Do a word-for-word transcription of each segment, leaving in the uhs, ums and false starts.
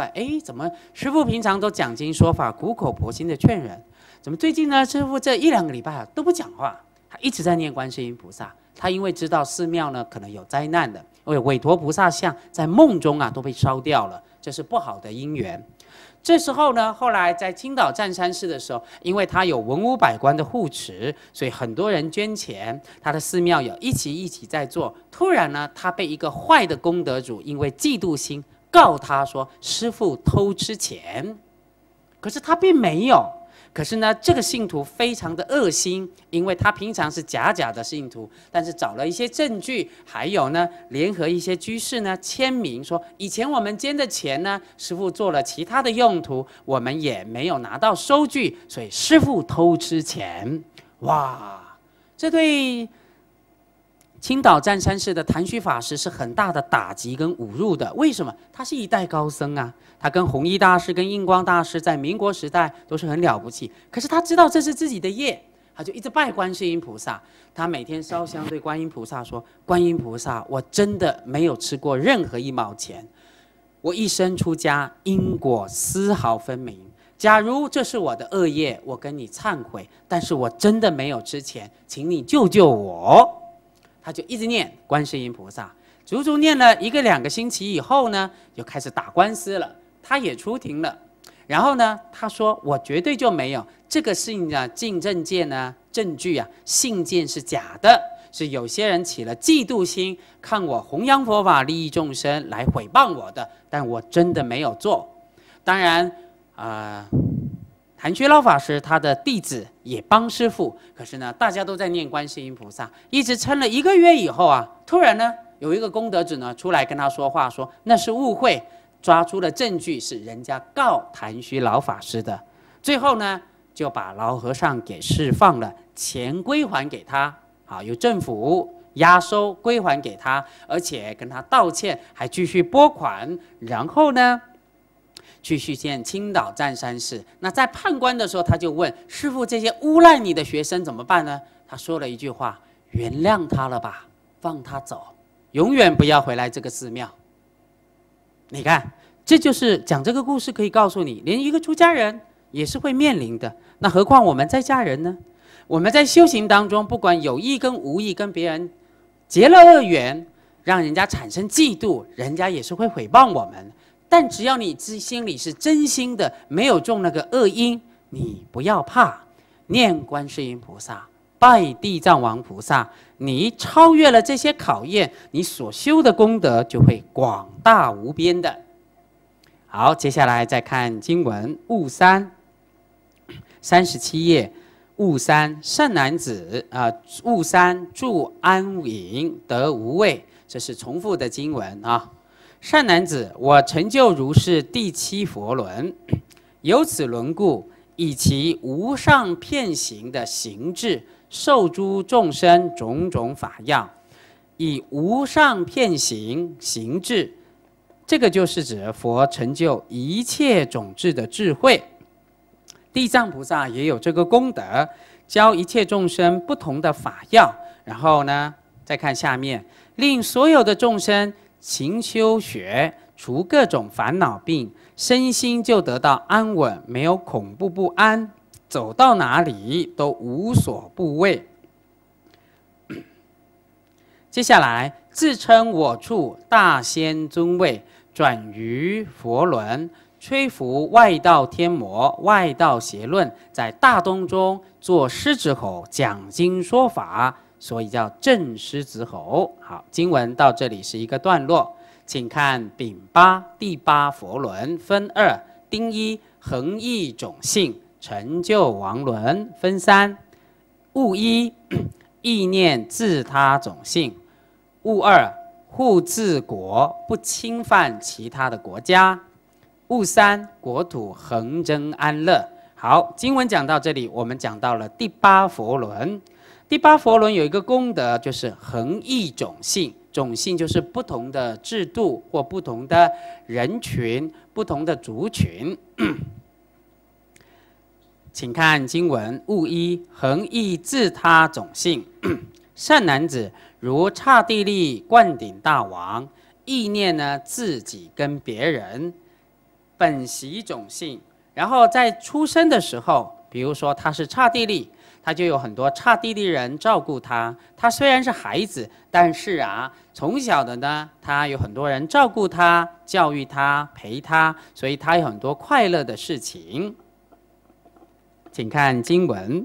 怪，哎，怎么师父平常都讲经说法，苦口婆心的劝人，怎么最近呢？师父这一两个礼拜啊都不讲话，他一直在念观世音菩萨。他因为知道寺庙呢可能有灾难的，因为韦陀菩萨像在梦中啊都被烧掉了，这是不好的因缘。这时候呢，后来在青岛湛山寺的时候，因为他有文武百官的护持，所以很多人捐钱，他的寺庙有一起一起在做。突然呢，他被一个坏的功德主因为嫉妒心告他说师父偷吃钱，可是他并没有。可是呢，这个信徒非常的恶心，因为他平常是假假的信徒，但是找了一些证据，还有呢，联合一些居士呢签名说，以前我们捐的钱呢，师父做了其他的用途，我们也没有拿到收据，所以师父偷吃钱。哇，这对青岛湛山寺的谭虚法师是很大的打击跟侮辱的。为什么？他是一代高僧啊，他跟弘一大师、跟印光大师在民国时代都是很了不起。可是他知道这是自己的业，他就一直拜观世音菩萨。他每天烧香对观音菩萨说：“观音菩萨，我真的没有吃过任何一毛钱，我一生出家，因果丝毫分明。假如这是我的恶业，我跟你忏悔，但是我真的没有吃钱，请你救救我。”他就一直念观世音菩萨，足足念了一个两个星期以后呢，就开始打官司了。他也出庭了，然后呢，他说我绝对就没有这个事情啊，进证件呢证据啊，信件是假的，是有些人起了嫉妒心，看我弘扬佛法利益众生来诽谤我的，但我真的没有做。当然，呃。谭虚老法师他的弟子也帮师父，可是呢，大家都在念观世音菩萨，一直撑了一个月以后啊，突然呢，有一个功德主呢出来跟他说话，说那是误会，抓出了证据是人家告谭虚老法师的，最后呢就把老和尚给释放了，钱归还给他，好，由政府押收归还给他，而且跟他道歉，还继续拨款，然后呢。继续见青岛湛山寺。那在判官的时候，他就问师父：“这些诬赖你的学生怎么办呢？”他说了一句话：“原谅他了吧，放他走，永远不要回来这个寺庙。”你看，这就是讲这个故事可以告诉你，连一个出家人也是会面临的。那何况我们在家人呢？我们在修行当中，不管有意跟无意，跟别人结了恶缘，让人家产生嫉妒，人家也是会诽谤我们。但只要你心里是真心的，没有种那个恶因，你不要怕，念观世音菩萨，拜地藏王菩萨，你超越了这些考验，你所修的功德就会广大无边的。好，接下来再看经文，悟三三十七页，悟三善男子啊，悟三住安隐得无畏，这是重复的经文啊。善男子，我成就如是第七佛轮，由此轮故，以其无上遍行的行智，受诸众生种种法样。以无上遍行行智，这个就是指佛成就一切种智的智慧。地藏菩萨也有这个功德，教一切众生不同的法要。然后呢，再看下面，令所有的众生勤修学，除各种烦恼病，身心就得到安稳，没有恐怖不安，走到哪里都无所怖畏。接下来，自称我处大仙尊位，转于佛轮，吹拂外道天魔、外道邪论，在大东中做狮子吼，讲经说法。所以叫正狮子吼。好，经文到这里是一个段落，请看丙八第八佛轮分二，丁一恒毅种性成就王轮分三，物一意念自他种性，物二护自国不侵犯其他的国家，物三国土恒争安乐。好，经文讲到这里，我们讲到了第八佛轮。第八佛轮有一个功德，就是恒毅种性。种性就是不同的制度或不同的人群、不同的族群。请看经文：物一恒毅自他种性。善男子，如刹帝利灌顶大王，意念呢自己跟别人。 本习种姓，然后在出生的时候，比如说他是刹帝利，他就有很多刹帝利人照顾他。他虽然是孩子，但是啊，从小的呢，他有很多人照顾他、教育他、陪他，所以他有很多快乐的事情。请看经文。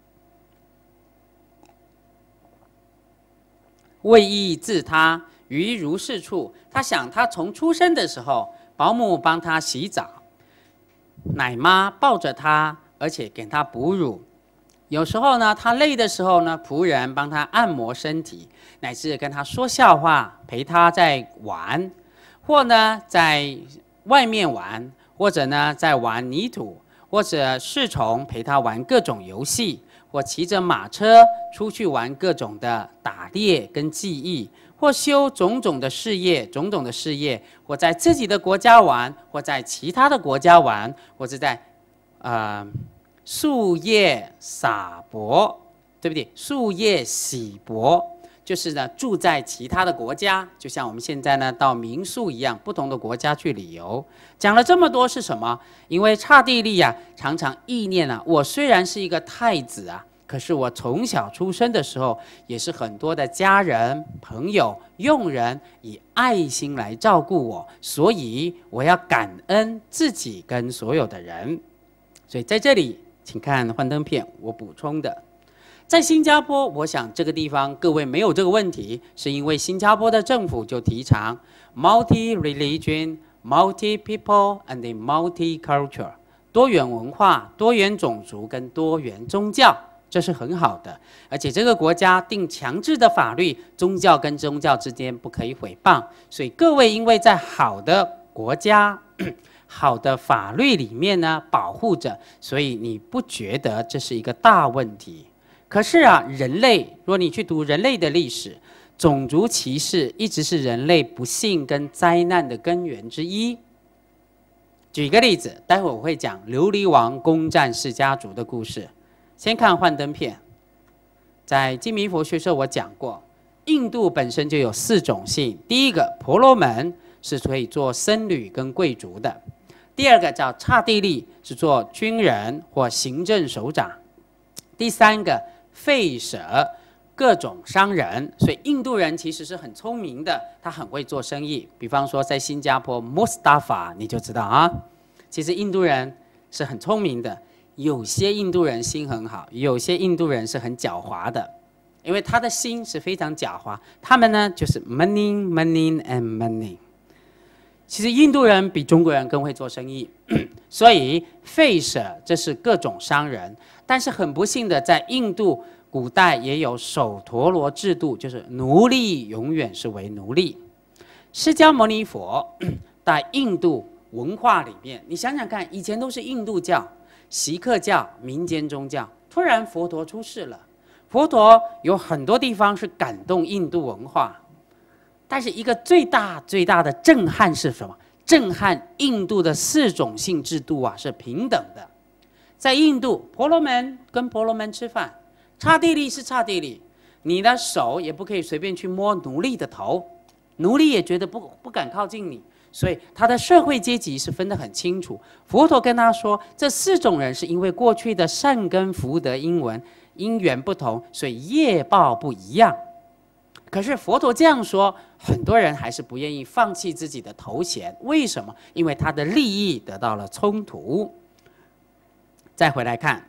为益自他于如是处，他想他从出生的时候，保姆帮他洗澡，奶妈抱着他，而且给他哺乳。有时候呢，他累的时候呢，仆人帮他按摩身体，乃至跟他说笑话，陪他在玩，或呢在外面玩，或者呢在玩泥土，或者侍从陪他玩各种游戏，或骑着马车出去玩各种的打猎跟技艺，或修种种的事业，种种的事业，或在自己的国家玩，或在其他的国家玩，或者在呃。树叶撒帛，对不对？树叶洗帛，就是呢住在其他的国家，就像我们现在呢到民宿一样，不同的国家去旅游。讲了这么多是什么？因为刹帝利啊，常常意念啊，我虽然是一个太子啊，可是我从小出生的时候，也是很多的家人、朋友、佣人以爱心来照顾我，所以我要感恩自己跟所有的人。所以在这里。请看幻灯片，我补充的，在新加坡，我想这个地方各位没有这个问题，是因为新加坡的政府就提倡 multi-religion、multi-people and multi-culture， 多元文化、多元种族跟多元宗教，这是很好的。而且这个国家定强制的法律，宗教跟宗教之间不可以诽谤，所以各位因为在好的国家。好的法律里面呢保护着，所以你不觉得这是一个大问题。可是啊，人类若你去读人类的历史，种族歧视一直是人类不幸跟灾难的根源之一。举一个例子，待会我会讲琉璃王攻占释迦族的故事。先看幻灯片，在金明佛学社我讲过，印度本身就有四种姓，第一个婆罗门是可以做僧侣跟贵族的。第二个叫刹帝利，是做军人或行政首长。第三个吠舍，各种商人。所以印度人其实是很聪明的，他很会做生意。比方说在新加坡 Mustafa 你就知道啊，其实印度人是很聪明的。有些印度人心很好，有些印度人是很狡猾的，因为他的心是非常狡猾。他们呢就是 money money and money。其实印度人比中国人更会做生意，所以吠舍这是各种商人。但是很不幸的，在印度古代也有首陀罗制度，就是奴隶永远是为奴隶。释迦牟尼佛在印度文化里面，你想想看，以前都是印度教、锡克教、民间宗教，突然佛陀出世了，佛陀有很多地方是感动印度文化。但是一个最大最大的震撼是什么？震撼印度的四种姓制度啊是平等的。在印度，婆罗门跟婆罗门吃饭，刹帝利是刹帝利，你的手也不可以随便去摸奴隶的头，奴隶也觉得不不敢靠近你，所以他的社会阶级是分得很清楚。佛陀跟他说，这四种人是因为过去的善根福德因缘因缘不同，所以业报不一样。可是佛陀这样说，很多人还是不愿意放弃自己的头衔。为什么？因为他的利益得到了冲突。再回来看，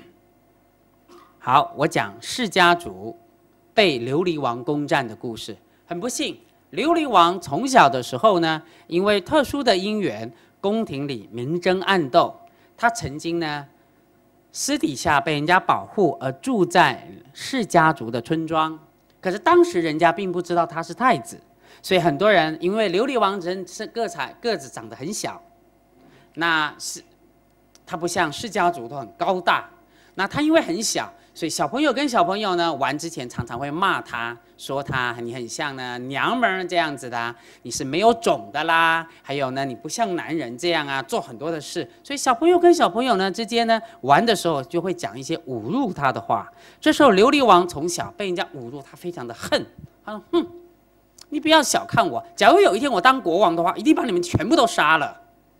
好，我讲释迦族被琉璃王攻占的故事。很不幸，琉璃王从小的时候呢，因为特殊的因缘，宫廷里明争暗斗，他曾经呢私底下被人家保护，而住在释迦族的村庄。可是当时人家并不知道他是太子，所以很多人因为琉璃王人是个才个子长得很小，那是他不像释迦族都很高大，那他因为很小，所以小朋友跟小朋友呢玩之前常常会骂他，说他你很像呢娘们这样子的、啊，你是没有种的啦，还有呢你不像男人这样啊，做很多的事，所以小朋友跟小朋友呢之间呢玩的时候就会讲一些侮辱他的话。这时候琉璃王从小被人家侮辱，他非常的恨，他说：“哼，你不要小看我，假如有一天我当国王的话，一定把你们全部都杀了。”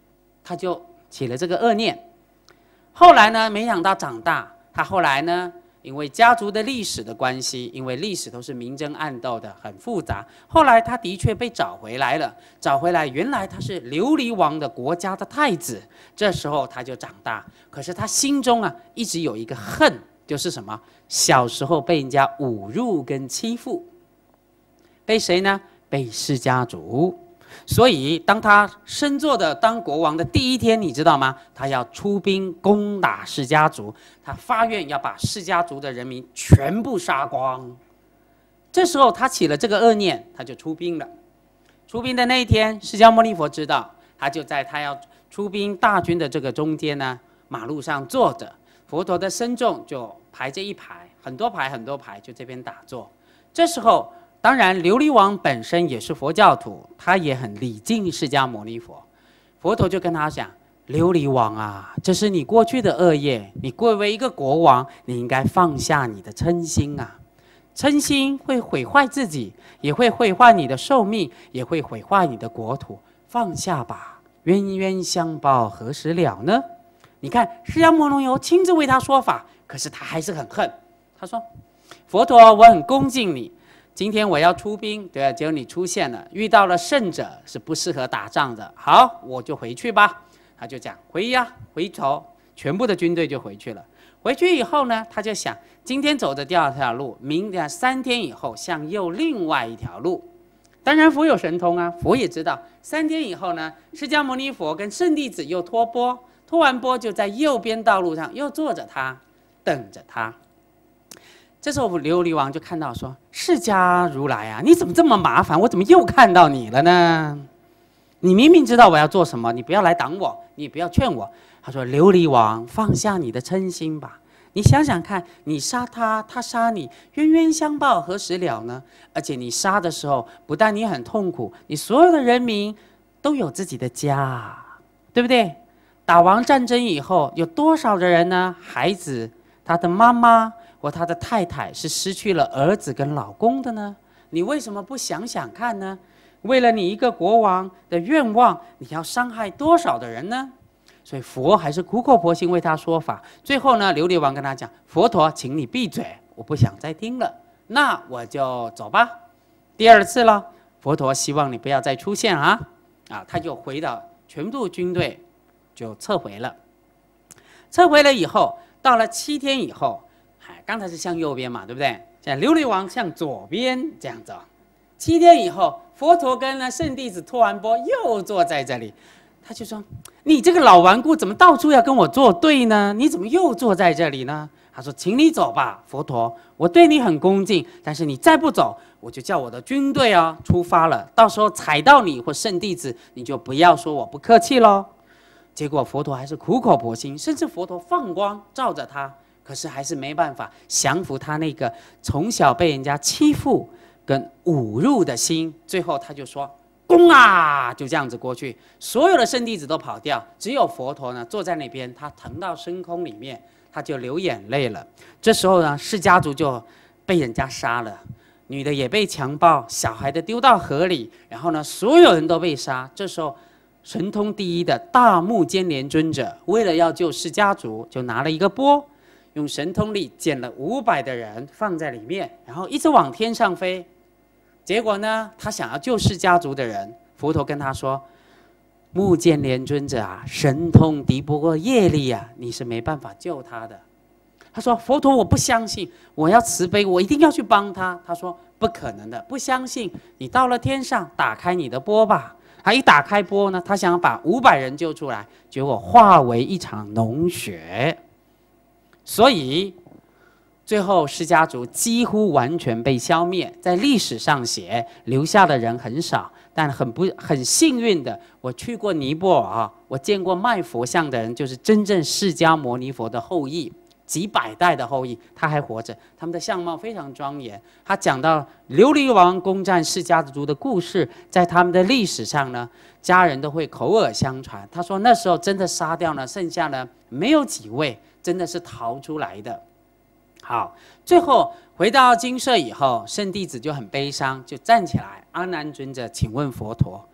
他就起了这个恶念。后来呢，没想到长大，他后来呢，因为家族的历史的关系，因为历史都是明争暗斗的，很复杂。后来他的确被找回来了，找回来，原来他是琉璃王的国家的太子。这时候他就长大，可是他心中啊，一直有一个恨，就是什么？小时候被人家侮辱跟欺负，被谁呢？被释家族。所以，当他升座的当国王的第一天，你知道吗？他要出兵攻打释家族，他发愿要把释家族的人民全部杀光。这时候他起了这个恶念，他就出兵了。出兵的那一天，释迦牟尼佛知道，他就在他要出兵大军的这个中间呢，马路上坐着，佛陀的僧众就排着一排，很多排很多排，就这边打坐。这时候，当然，琉璃王本身也是佛教徒，他也很礼敬释迦牟尼佛。佛陀就跟他讲：“琉璃王啊，这是你过去的恶业，你作为一个国王，你应该放下你的嗔心啊！嗔心会毁坏自己，也会毁坏你的寿命，也会毁坏你的国土。放下吧，冤冤相报何时了呢？”你看，释迦牟尼佛亲自为他说法，可是他还是很恨。他说：“佛陀，我很恭敬你。今天我要出兵，对啊，结果你出现了，遇到了圣者是不适合打仗的。好，我就回去吧。”他就讲回呀，回头，全部的军队就回去了。回去以后呢，他就想，今天走的第二条路，明天三天以后向右另外一条路。当然，佛有神通啊，佛也知道，三天以后呢，释迦牟尼佛跟圣弟子又托钵，托完钵就在右边道路上又坐着他，等着他。这时候琉璃王就看到说：“释迦如来啊，你怎么这么麻烦？我怎么又看到你了呢？你明明知道我要做什么，你不要来挡我，你也不要劝我。”他说：“琉璃王，放下你的嗔心吧。你想想看，你杀他，他杀你，冤冤相报何时了呢？而且你杀的时候，不但你很痛苦，你所有的人民都有自己的家，对不对？打完战争以后，有多少的人呢？孩子，他的妈妈或他的太太是失去了儿子跟老公的呢？你为什么不想想看呢？为了你一个国王的愿望，你要伤害多少的人呢？”所以佛还是苦口婆心为他说法。最后呢，琉璃王跟他讲：“佛陀，请你闭嘴，我不想再听了，那我就走吧。”第二次了，佛陀希望你不要再出现啊！啊，他就回到全部军队就撤回了。撤回了以后，到了七天以后，哎，刚才是向右边嘛，对不对？现在琉璃王向左边这样走。七天以后，佛陀跟呢圣弟子托完钵又坐在这里。他就说：“你这个老顽固，怎么到处要跟我作对呢？你怎么又坐在这里呢？”他说：“请你走吧，佛陀，我对你很恭敬，但是你再不走，我就叫我的军队啊出发了。到时候踩到你或圣弟子，你就不要说我不客气喽。”结果佛陀还是苦口婆心，甚至佛陀放光照着他，可是还是没办法降服他那个从小被人家欺负跟侮辱的心。最后他就说：“攻啊！”就这样子过去，所有的圣弟子都跑掉，只有佛陀呢坐在那边，他腾到深空里面，他就流眼泪了。这时候呢，释家族就被人家杀了，女的也被强暴，小孩的丢到河里，然后呢，所有人都被杀。这时候，神通第一的大目犍连尊者，为了要救释家族，就拿了一个钵，用神通力捡了五百的人放在里面，然后一直往天上飞。结果呢，他想要救释家族的人，佛陀跟他说：“目犍连尊者啊，神通敌不过业力啊，你是没办法救他的。”他说：“佛陀，我不相信，我要慈悲，我一定要去帮他。”他说：“不可能的，不相信，你到了天上，打开你的钵吧。”他一打开钵呢，他想要把五百人救出来，结果化为一场脓血。所以最后释家族几乎完全被消灭，在历史上写留下的人很少，但很不很幸运的，我去过尼泊尔啊，我见过卖佛像的人，就是真正释迦牟尼佛的后裔，几百代的后裔，他还活着，他们的相貌非常庄严。他讲到琉璃王攻占释家族的故事，在他们的历史上呢，家人都会口耳相传。他说那时候真的杀掉呢，剩下呢没有几位，真的是逃出来的。好，最后回到精舍以后，圣弟子就很悲伤，就站起来。阿难尊者请问佛陀，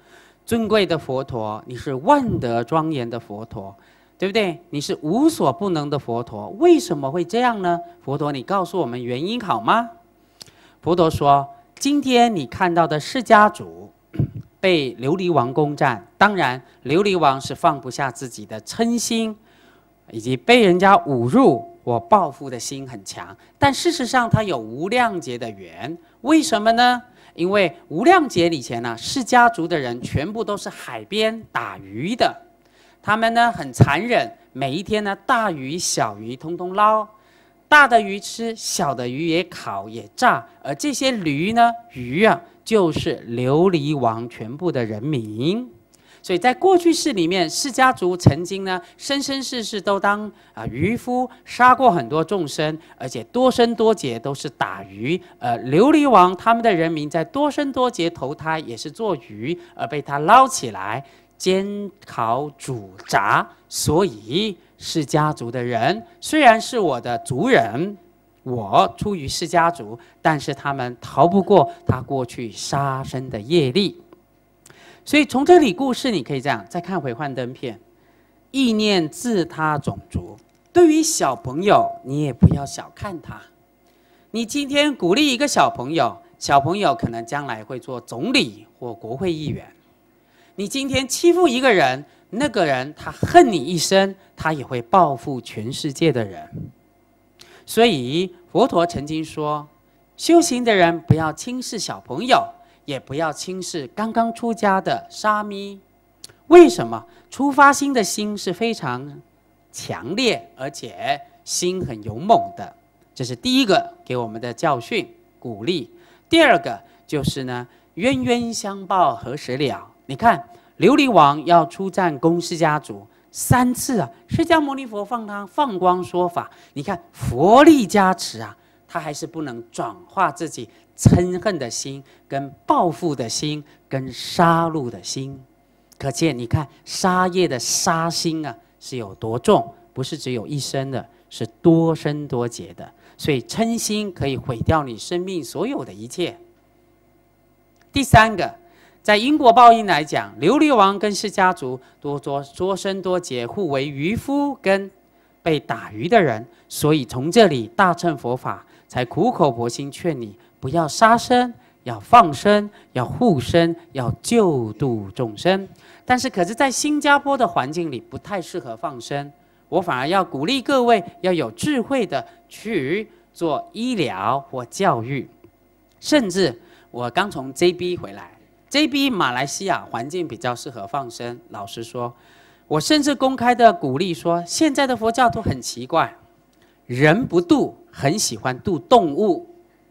尊贵的佛陀，你是万德庄严的佛陀，对不对？你是无所不能的佛陀，为什么会这样呢？佛陀，你告诉我们原因好吗？佛陀说，今天你看到的释迦族被琉璃王攻占，当然琉璃王是放不下自己的嗔心，以及被人家侮辱，我报复的心很强。但事实上他有无量劫的缘，为什么呢？因为无量劫以前呢、啊，释迦族的人全部都是海边打鱼的，他们呢很残忍，每一天呢大鱼小鱼通通捞，大的鱼吃，小的鱼也烤也炸，而这些驴呢鱼啊就是琉璃王全部的人民。所以在过去世里面，释迦族曾经呢生生世世都当啊渔夫，杀过很多众生，而且多生多劫都是打鱼。呃，琉璃王他们的人民在多生多劫投胎也是做鱼，而被他捞起来煎烤煮炸。所以释迦族的人虽然是我的族人，我出于释迦族，但是他们逃不过他过去杀生的业力。所以从这里故事，你可以这样再看回幻灯片，意念自他种族。对于小朋友，你也不要小看他。你今天鼓励一个小朋友，小朋友可能将来会做总理或国会议员。你今天欺负一个人，那个人他恨你一生，他也会报复全世界的人。所以佛陀曾经说，修行的人不要轻视小朋友，也不要轻视刚刚出家的沙弥。为什么？出发心的心是非常强烈，而且心很勇猛的。这是第一个给我们的教训鼓励。第二个就是呢，冤冤相报何时了？你看琉璃王要出战攻释迦族三次啊，释迦牟尼佛放他放光说法，你看佛力加持啊，他还是不能转化自己嗔恨的心、跟报复的心、跟杀戮的心。可见你看杀业的杀心啊是有多重，不是只有一生的，是多生多劫的。所以嗔心可以毁掉你生命所有的一切。第三个，在因果报应来讲，琉璃王跟释迦族多多多生多劫，互为渔夫跟被打鱼的人。所以从这里大乘佛法才苦口婆心劝你不要杀生，要放生，要护生，要救度众生。但是可是在新加坡的环境里不太适合放生，我反而要鼓励各位要有智慧的去做医疗或教育。甚至我刚从 J B 回来， J B 马来西亚环境比较适合放生。老实说，我甚至公开的鼓励说，现在的佛教徒很奇怪，人不度，很喜欢度动物，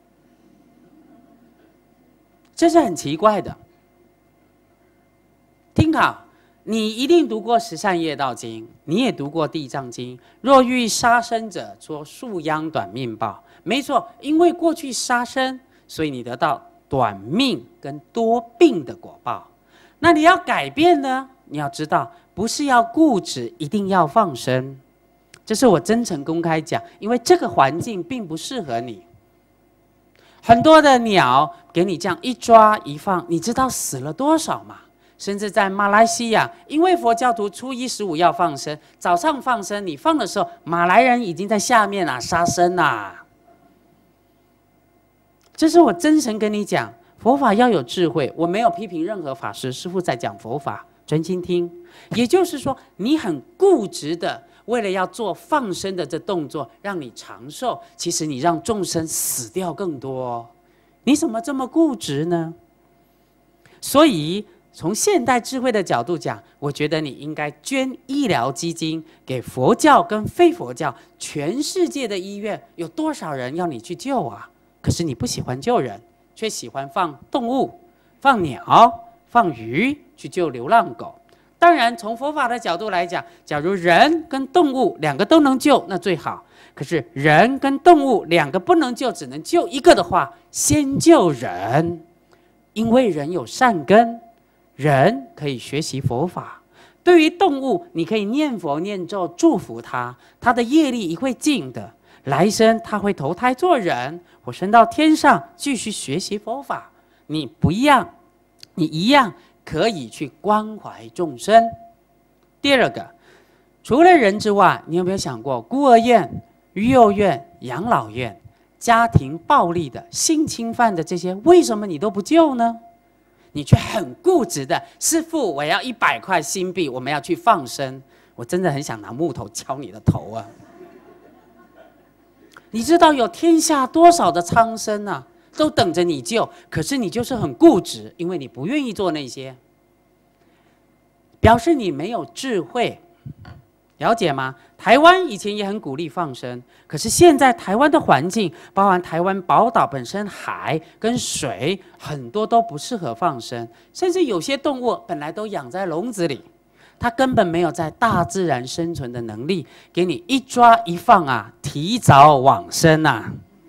这是很奇怪的。听好，你一定读过《十善业道经》，你也读过《地藏经》。若欲杀生者，说树殃短命报。没错，因为过去杀生，所以你得到短命跟多病的果报。那你要改变呢？你要知道，不是要固执一定要放生，这是我真诚公开讲，因为这个环境并不适合你。很多的鸟给你这样一抓一放，你知道死了多少吗？甚至在马来西亚，因为佛教徒初一十五要放生，早上放生，你放的时候，马来人已经在下面啊杀生啊。这是我真诚跟你讲，佛法要有智慧。我没有批评任何法师，师父在讲佛法，专心听。也就是说，你很固执的，为了要做放生的这动作，让你长寿，其实你让众生死掉更多。你怎么这么固执呢？所以从现代智慧的角度讲，我觉得你应该捐医疗基金给佛教跟非佛教。全世界的医院有多少人要你去救啊？可是你不喜欢救人，却喜欢放动物、放鸟、放鱼去救流浪狗。当然从佛法的角度来讲，假如人跟动物两个都能救，那最好。可是人跟动物两个不能救，只能救一个的话，先救人。因为人有善根，人可以学习佛法。对于动物，你可以念佛念咒祝福它，它的业力一会尽的，来生它会投胎做人，或升到天上继续学习佛法。你不一样，你一样可以去关怀众生。第二个，除了人之外，你有没有想过孤儿院、育幼院、养老院、家庭暴力的、性侵犯的这些，为什么你都不救呢？你却很固执的，师父，我要一百块新币，我们要去放生。我真的很想拿木头敲你的头啊！你知道有天下多少的苍生啊，都等着你救，可是你就是很固执，因为你不愿意做那些，表示你没有智慧，了解吗？台湾以前也很鼓励放生，可是现在台湾的环境，包含台湾宝岛本身海跟水，很多都不适合放生，甚至有些动物本来都养在笼子里，它根本没有在大自然生存的能力，给你一抓一放啊，提早往生啊！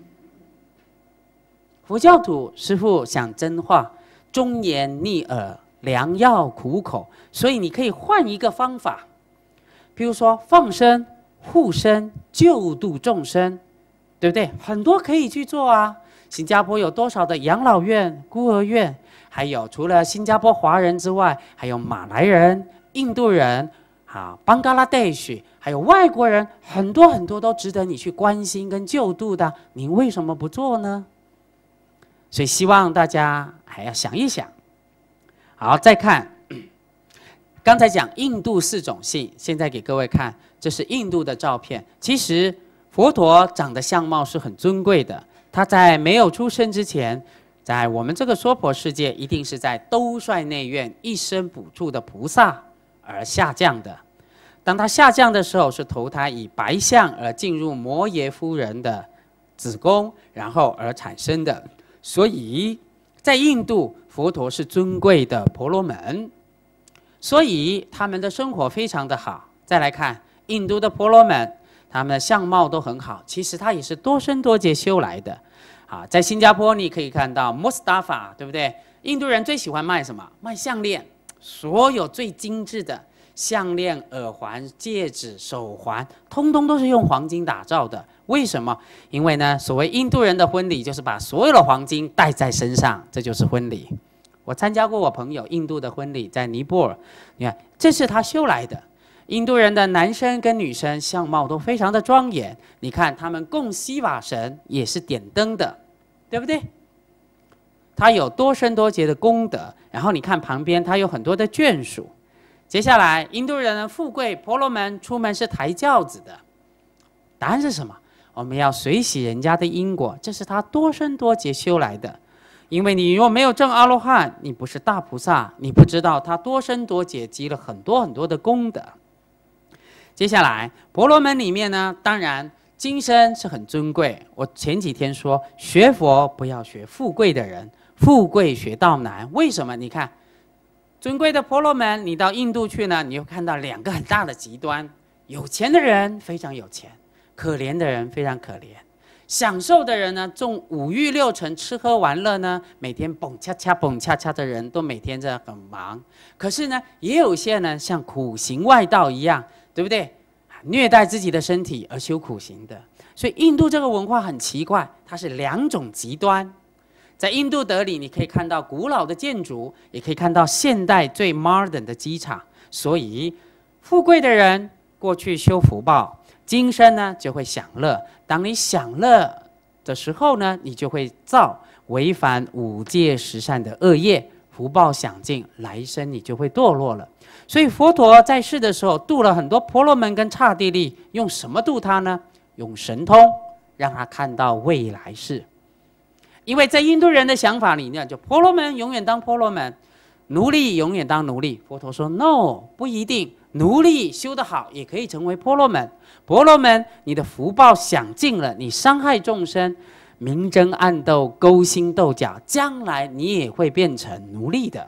佛教徒师父讲真话，忠言逆耳，良药苦口，所以你可以换一个方法。比如说放生、护生、救度众生，对不对？很多可以去做啊。新加坡有多少的养老院、孤儿院？还有除了新加坡华人之外，还有马来人、印度人、啊邦加拉地区，还有外国人，很多很多都值得你去关心跟救度的。你为什么不做呢？所以希望大家还要想一想。好，再看。刚才讲印度四种性，现在给各位看，这是印度的照片。其实佛陀长的相貌是很尊贵的，他在没有出生之前，在我们这个娑婆世界，一定是在兜率内院一生补处的菩萨而下降的。当他下降的时候，是投胎以白象而进入摩耶夫人的子宫，然后而产生的。所以在印度，佛陀是尊贵的婆罗门。所以他们的生活非常的好。再来看印度的婆罗门，他们的相貌都很好，其实他也是多生多劫修来的。啊，在新加坡你可以看到 Mustafa， 对不对？印度人最喜欢卖什么？卖项链，所有最精致的项链、耳环、戒指、手环，通通都是用黄金打造的。为什么？因为呢，所谓印度人的婚礼，就是把所有的黄金戴在身上，这就是婚礼。我参加过我朋友印度的婚礼，在尼泊尔，你看，这是他修来的。印度人的男生跟女生相貌都非常的庄严，你看他们供西瓦神也是点灯的，对不对？他有多生多劫的功德，然后你看旁边他有很多的眷属。接下来，印度人的富贵婆罗门出门是抬轿子的，答案是什么？我们要随喜人家的因果，这是他多生多劫修来的。因为你若没有证阿罗汉，你不是大菩萨，你不知道他多生多劫积了很多很多的功德。接下来婆罗门里面呢，当然今生是很尊贵。我前几天说学佛不要学富贵的人，富贵学道难。为什么？你看尊贵的婆罗门，你到印度去呢，你会看到两个很大的极端：有钱的人非常有钱，可怜的人非常可怜。享受的人呢，重五欲六尘，吃喝玩乐呢，每天蹦恰恰蹦恰恰的人都每天在很忙。可是呢，也有些呢像苦行外道一样，对不对？虐待自己的身体而修苦行的。所以印度这个文化很奇怪，它是两种极端。在印度德里，你可以看到古老的建筑，也可以看到现代最 modern 的机场。所以富贵的人过去修福报，今生呢就会享乐。当你享乐的时候呢，你就会造违反五戒十善的恶业，福报享尽，来生你就会堕落了。所以佛陀在世的时候度了很多婆罗门跟刹帝利，用什么度他呢？用神通，让他看到未来世。因为在印度人的想法里面，就婆罗门永远当婆罗门，奴隶永远当奴隶。佛陀说 no， 不一定，奴隶修得好也可以成为婆罗门。婆罗门，你的福报享尽了，你伤害众生，明争暗斗，勾心斗角，将来你也会变成奴隶的。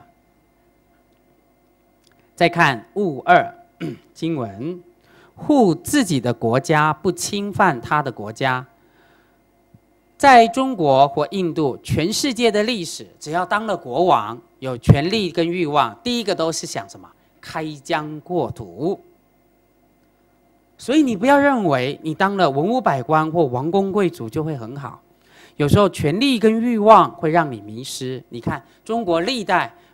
再看物二经文，护自己的国家，不侵犯他的国家。在中国或印度，全世界的历史，只要当了国王，有权力跟欲望，第一个都是想什么？开疆扩土。所以你不要认为你当了文武百官或王公贵族就会很好，有时候权力跟欲望会让你迷失。你看中国历代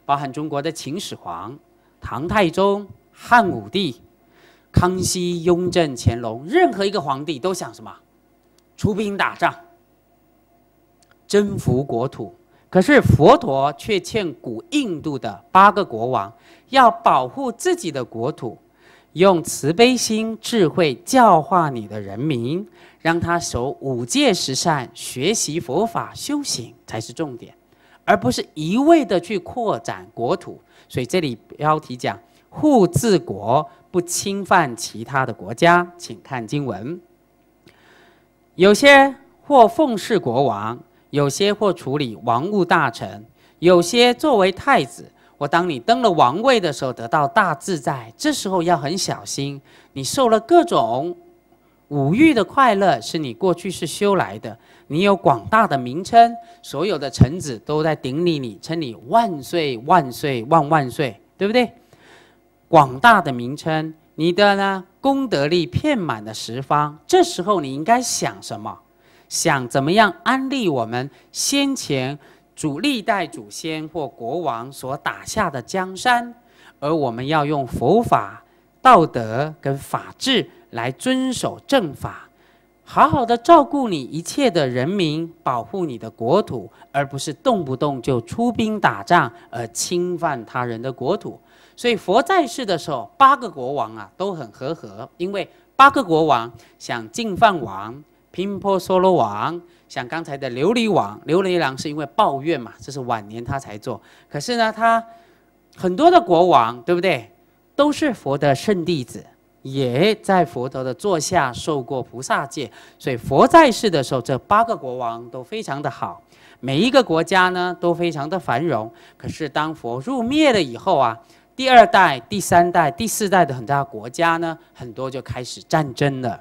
包含中国的秦始皇、唐太宗、汉武帝、康熙、雍正、乾隆，任何一个皇帝都想什么？出兵打仗，征服国土。可是佛陀却劝古印度的八个国王要保护自己的国土，用慈悲心、智慧教化你的人民，让他守五戒十善，学习佛法修行才是重点，而不是一味的去扩展国土。所以这里标题讲护自国，不侵犯其他的国家。请看经文，有些或奉侍国王，有些或处理王务大臣，有些作为太子。我当你登了王位的时候，得到大自在，这时候要很小心。你受了各种五欲的快乐，是你过去是修来的。你有广大的名称，所有的臣子都在顶礼你，称你万岁万岁万万岁，对不对？广大的名称，你的呢功德力遍满的十方。这时候你应该想什么？想怎么样安利我们先前主历代祖先或国王所打下的江山，而我们要用佛法、道德跟法治来遵守正法，好好的照顾你一切的人民，保护你的国土，而不是动不动就出兵打仗而侵犯他人的国土。所以佛在世的时候，八个国王啊都很和和，因为八个国王像净饭王、频婆娑罗王，像刚才的琉璃王，琉璃王是因为抱怨嘛，这是晚年他才做。可是呢，他很多的国王，对不对？都是佛的圣弟子，也在佛陀的座下受过菩萨戒。所以佛在世的时候，这八个国王都非常的好，每一个国家呢都非常的繁荣。可是当佛入灭了以后啊，第二代、第三代、第四代的很多国家呢，很多就开始战争了。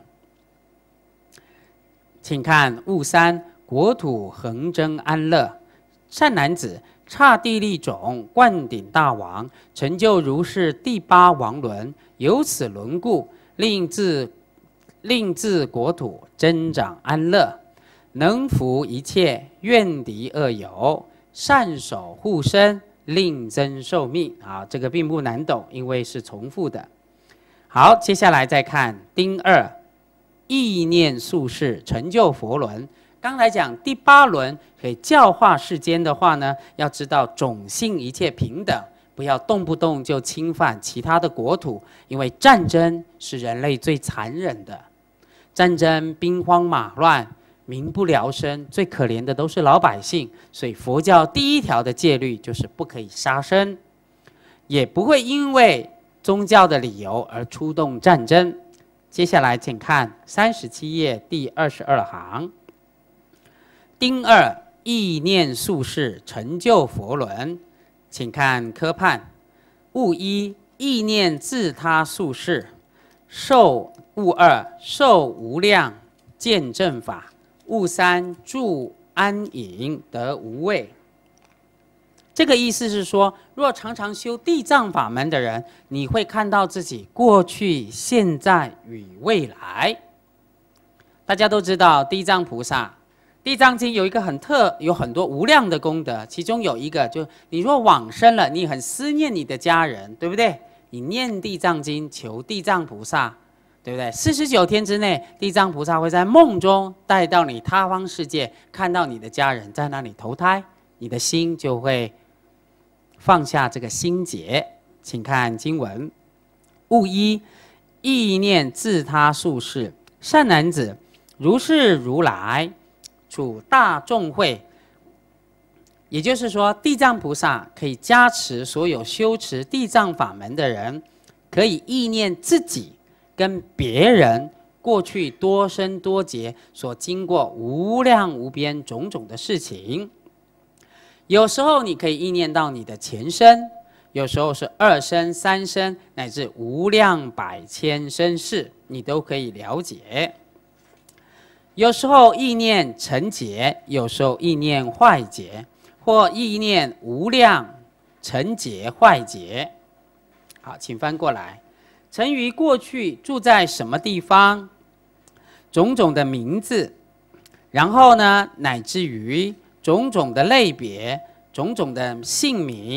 请看物三，国土恒争安乐。善男子，刹帝利种，灌顶大王，成就如是第八王轮，由此轮故，令自令自国土增长安乐，能服一切，怨敌恶友，善守护身，令增寿命。啊，这个并不难懂，因为是重复的。好，接下来再看丁二。意念宿世，成就佛轮。刚才讲第八轮可以教化世间的话呢，要知道种性一切平等，不要动不动就侵犯其他的国土，因为战争是人类最残忍的。战争兵荒马乱，民不聊生，最可怜的都是老百姓。所以佛教第一条的戒律就是不可以杀生，也不会因为宗教的理由而出动战争。接下来请看三十七页第二十二行，丁二，意念宿世，成就佛轮。请看科判，物一，意念自他宿世，受物二，受无量见正法。物三，住安隐得无畏。这个意思是说，若常常修地藏法门的人，你会看到自己过去、现在与未来。大家都知道地藏菩萨，地藏经有一个很特，有很多无量的功德，其中有一个就你若往生了，你很思念你的家人，对不对？你念地藏经，求地藏菩萨，对不对？四十九天之内，地藏菩萨会在梦中带到你他方世界，看到你的家人在那里投胎，你的心就会放下这个心结。请看经文，物一，意念自他宿世。善男子，如是如来处大众会，也就是说，地藏菩萨可以加持所有修持地藏法门的人，可以意念自己跟别人过去多生多劫所经过无量无边种种的事情。有时候你可以意念到你的前生，有时候是二生、三生，乃至无量百千生世，你都可以了解。有时候意念成劫，有时候意念坏劫，或意念无量成劫、坏劫。好，请翻过来。曾于过去住在什么地方，种种的名字，然后呢，乃至于种种的类别、种种的姓名，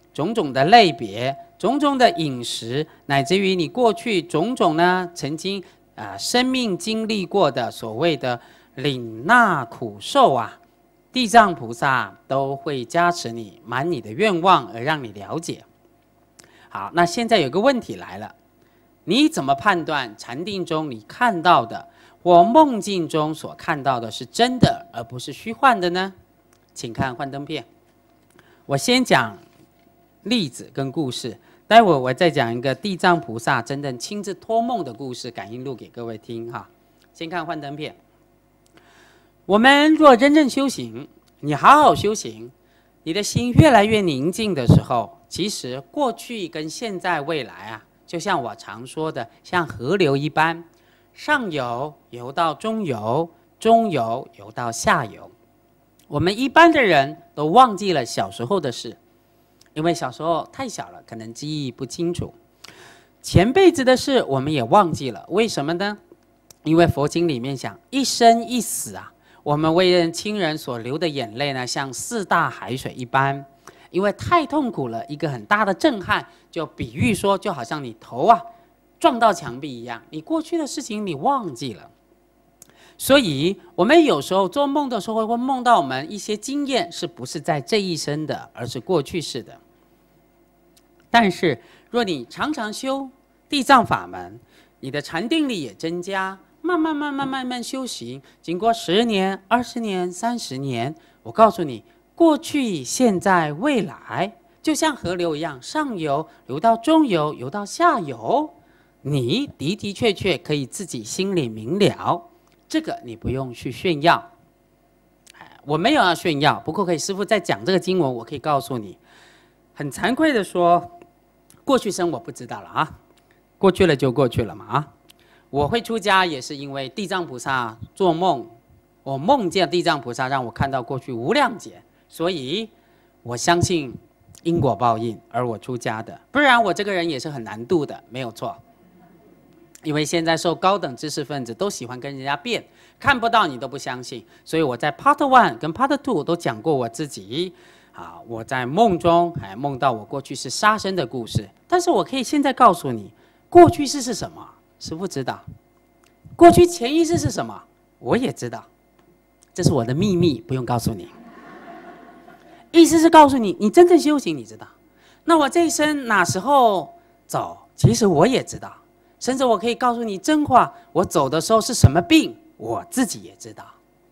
种种的类别、种种的饮食，乃至于你过去种种呢曾经啊、呃、生命经历过的所谓的领纳苦受啊，地藏菩萨都会加持你满你的愿望，而让你了解。好，那现在有个问题来了，你怎么判断禅定中你看到的或梦境中所看到的是真的，而不是虚幻的呢？请看幻灯片。我先讲例子跟故事，待会我再讲一个地藏菩萨真正亲自托梦的故事感应录给各位听哈。先看幻灯片。我们若真正修行，你好好修行，你的心越来越宁静的时候，其实过去跟现在未来啊，就像我常说的，像河流一般，上游游到中游，中游游到下游。我们一般的人都忘记了小时候的事，因为小时候太小了，可能记忆不清楚。前辈子的事我们也忘记了，为什么呢？因为佛经里面讲，一生一死啊，我们为人亲人所流的眼泪呢，像四大海水一般，因为太痛苦了，一个很大的震撼，就比喻说，就好像你头啊撞到墙壁一样，你过去的事情你忘记了。所以我们有时候做梦的时候会梦到我们一些经验，是不是在这一生的，而是过去式的。但是若你常常修地藏法门，你的禅定力也增加，慢慢慢慢慢慢修行，经过十年、二十年、三十年，我告诉你，过去、现在、未来，就像河流一样，上游流到中游，游到下游，你的的确确可以自己心里明了。这个你不用去炫耀，我没有要炫耀，不过可以师父在讲这个经文，我可以告诉你，很惭愧的说，过去生我不知道了啊，过去了就过去了嘛啊。我会出家也是因为地藏菩萨做梦，我梦见地藏菩萨让我看到过去无量劫，所以我相信因果报应，而我出家的，不然我这个人也是很难度的，没有错。因为现在受高等知识分子都喜欢跟人家辩，看不到你都不相信，所以我在 Part One 跟 Part Two 都讲过我自己啊，我在梦中还梦到我过去是杀生的故事，但是我可以现在告诉你，过去式是什么，师父知道；过去潜意识是什么，我也知道，这是我的秘密，不用告诉你。意思是告诉你，你真正修行，你知道。那我这一生哪时候走，其实我也知道。甚至我可以告诉你真话，我走的时候是什么病，我自己也知道。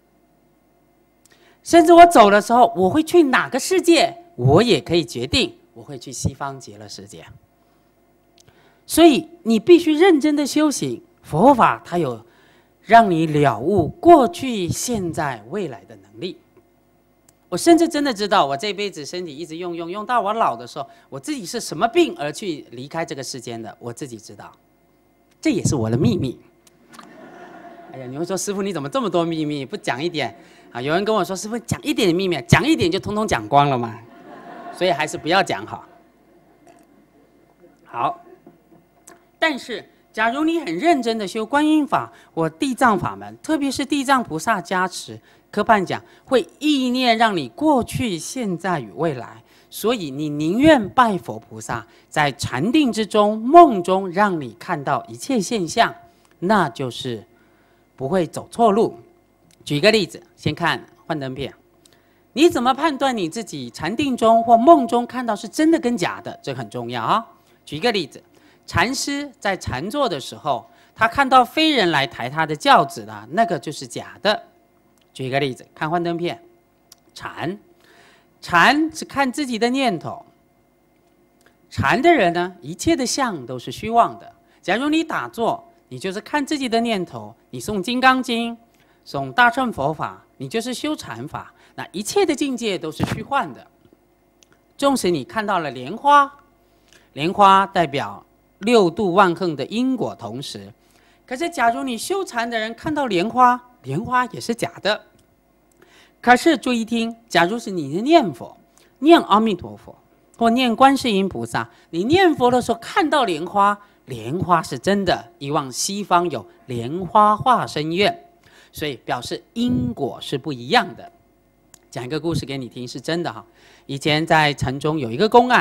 甚至我走的时候，我会去哪个世界，我也可以决定，我会去西方极乐世界。所以你必须认真的修行，佛法它有让你了悟过去、现在、未来的能力。我甚至真的知道，我这辈子身体一直用用用到我老的时候，我自己是什么病而去离开这个世间的，我自己知道。这也是我的秘密。哎呀，你会说师父你怎么这么多秘密，不讲一点啊？有人跟我说师父讲一点的秘密，讲一点就通通讲光了嘛，所以还是不要讲好。好，但是假如你很认真的修观音法或地藏法门，特别是地藏菩萨加持，科判讲会意念让你过去、现在与未来。所以你宁愿拜佛菩萨，在禅定之中、梦中让你看到一切现象，那就是不会走错路。举一个例子，先看幻灯片，你怎么判断你自己禅定中或梦中看到是真的跟假的？这很重要啊。举一个例子，禅师在禅坐的时候，他看到非人来抬他的轿子了，那个就是假的。举一个例子，看幻灯片，禅。禅只看自己的念头，禅的人呢，一切的相都是虚妄的。假如你打坐，你就是看自己的念头；你诵《金刚经》、诵大乘佛法，你就是修禅法。那一切的境界都是虚幻的。纵使你看到了莲花，莲花代表六度万行的因果同时，可是假如你修禅的人看到莲花，莲花也是假的。可是注意听，假如是你的念佛，念阿弥陀佛或念观世音菩萨，你念佛的时候看到莲花，莲花是真的。以往西方有莲花化身院，所以表示因果是不一样的。讲一个故事给你听，是真的哈。以前在禅中有一个公案，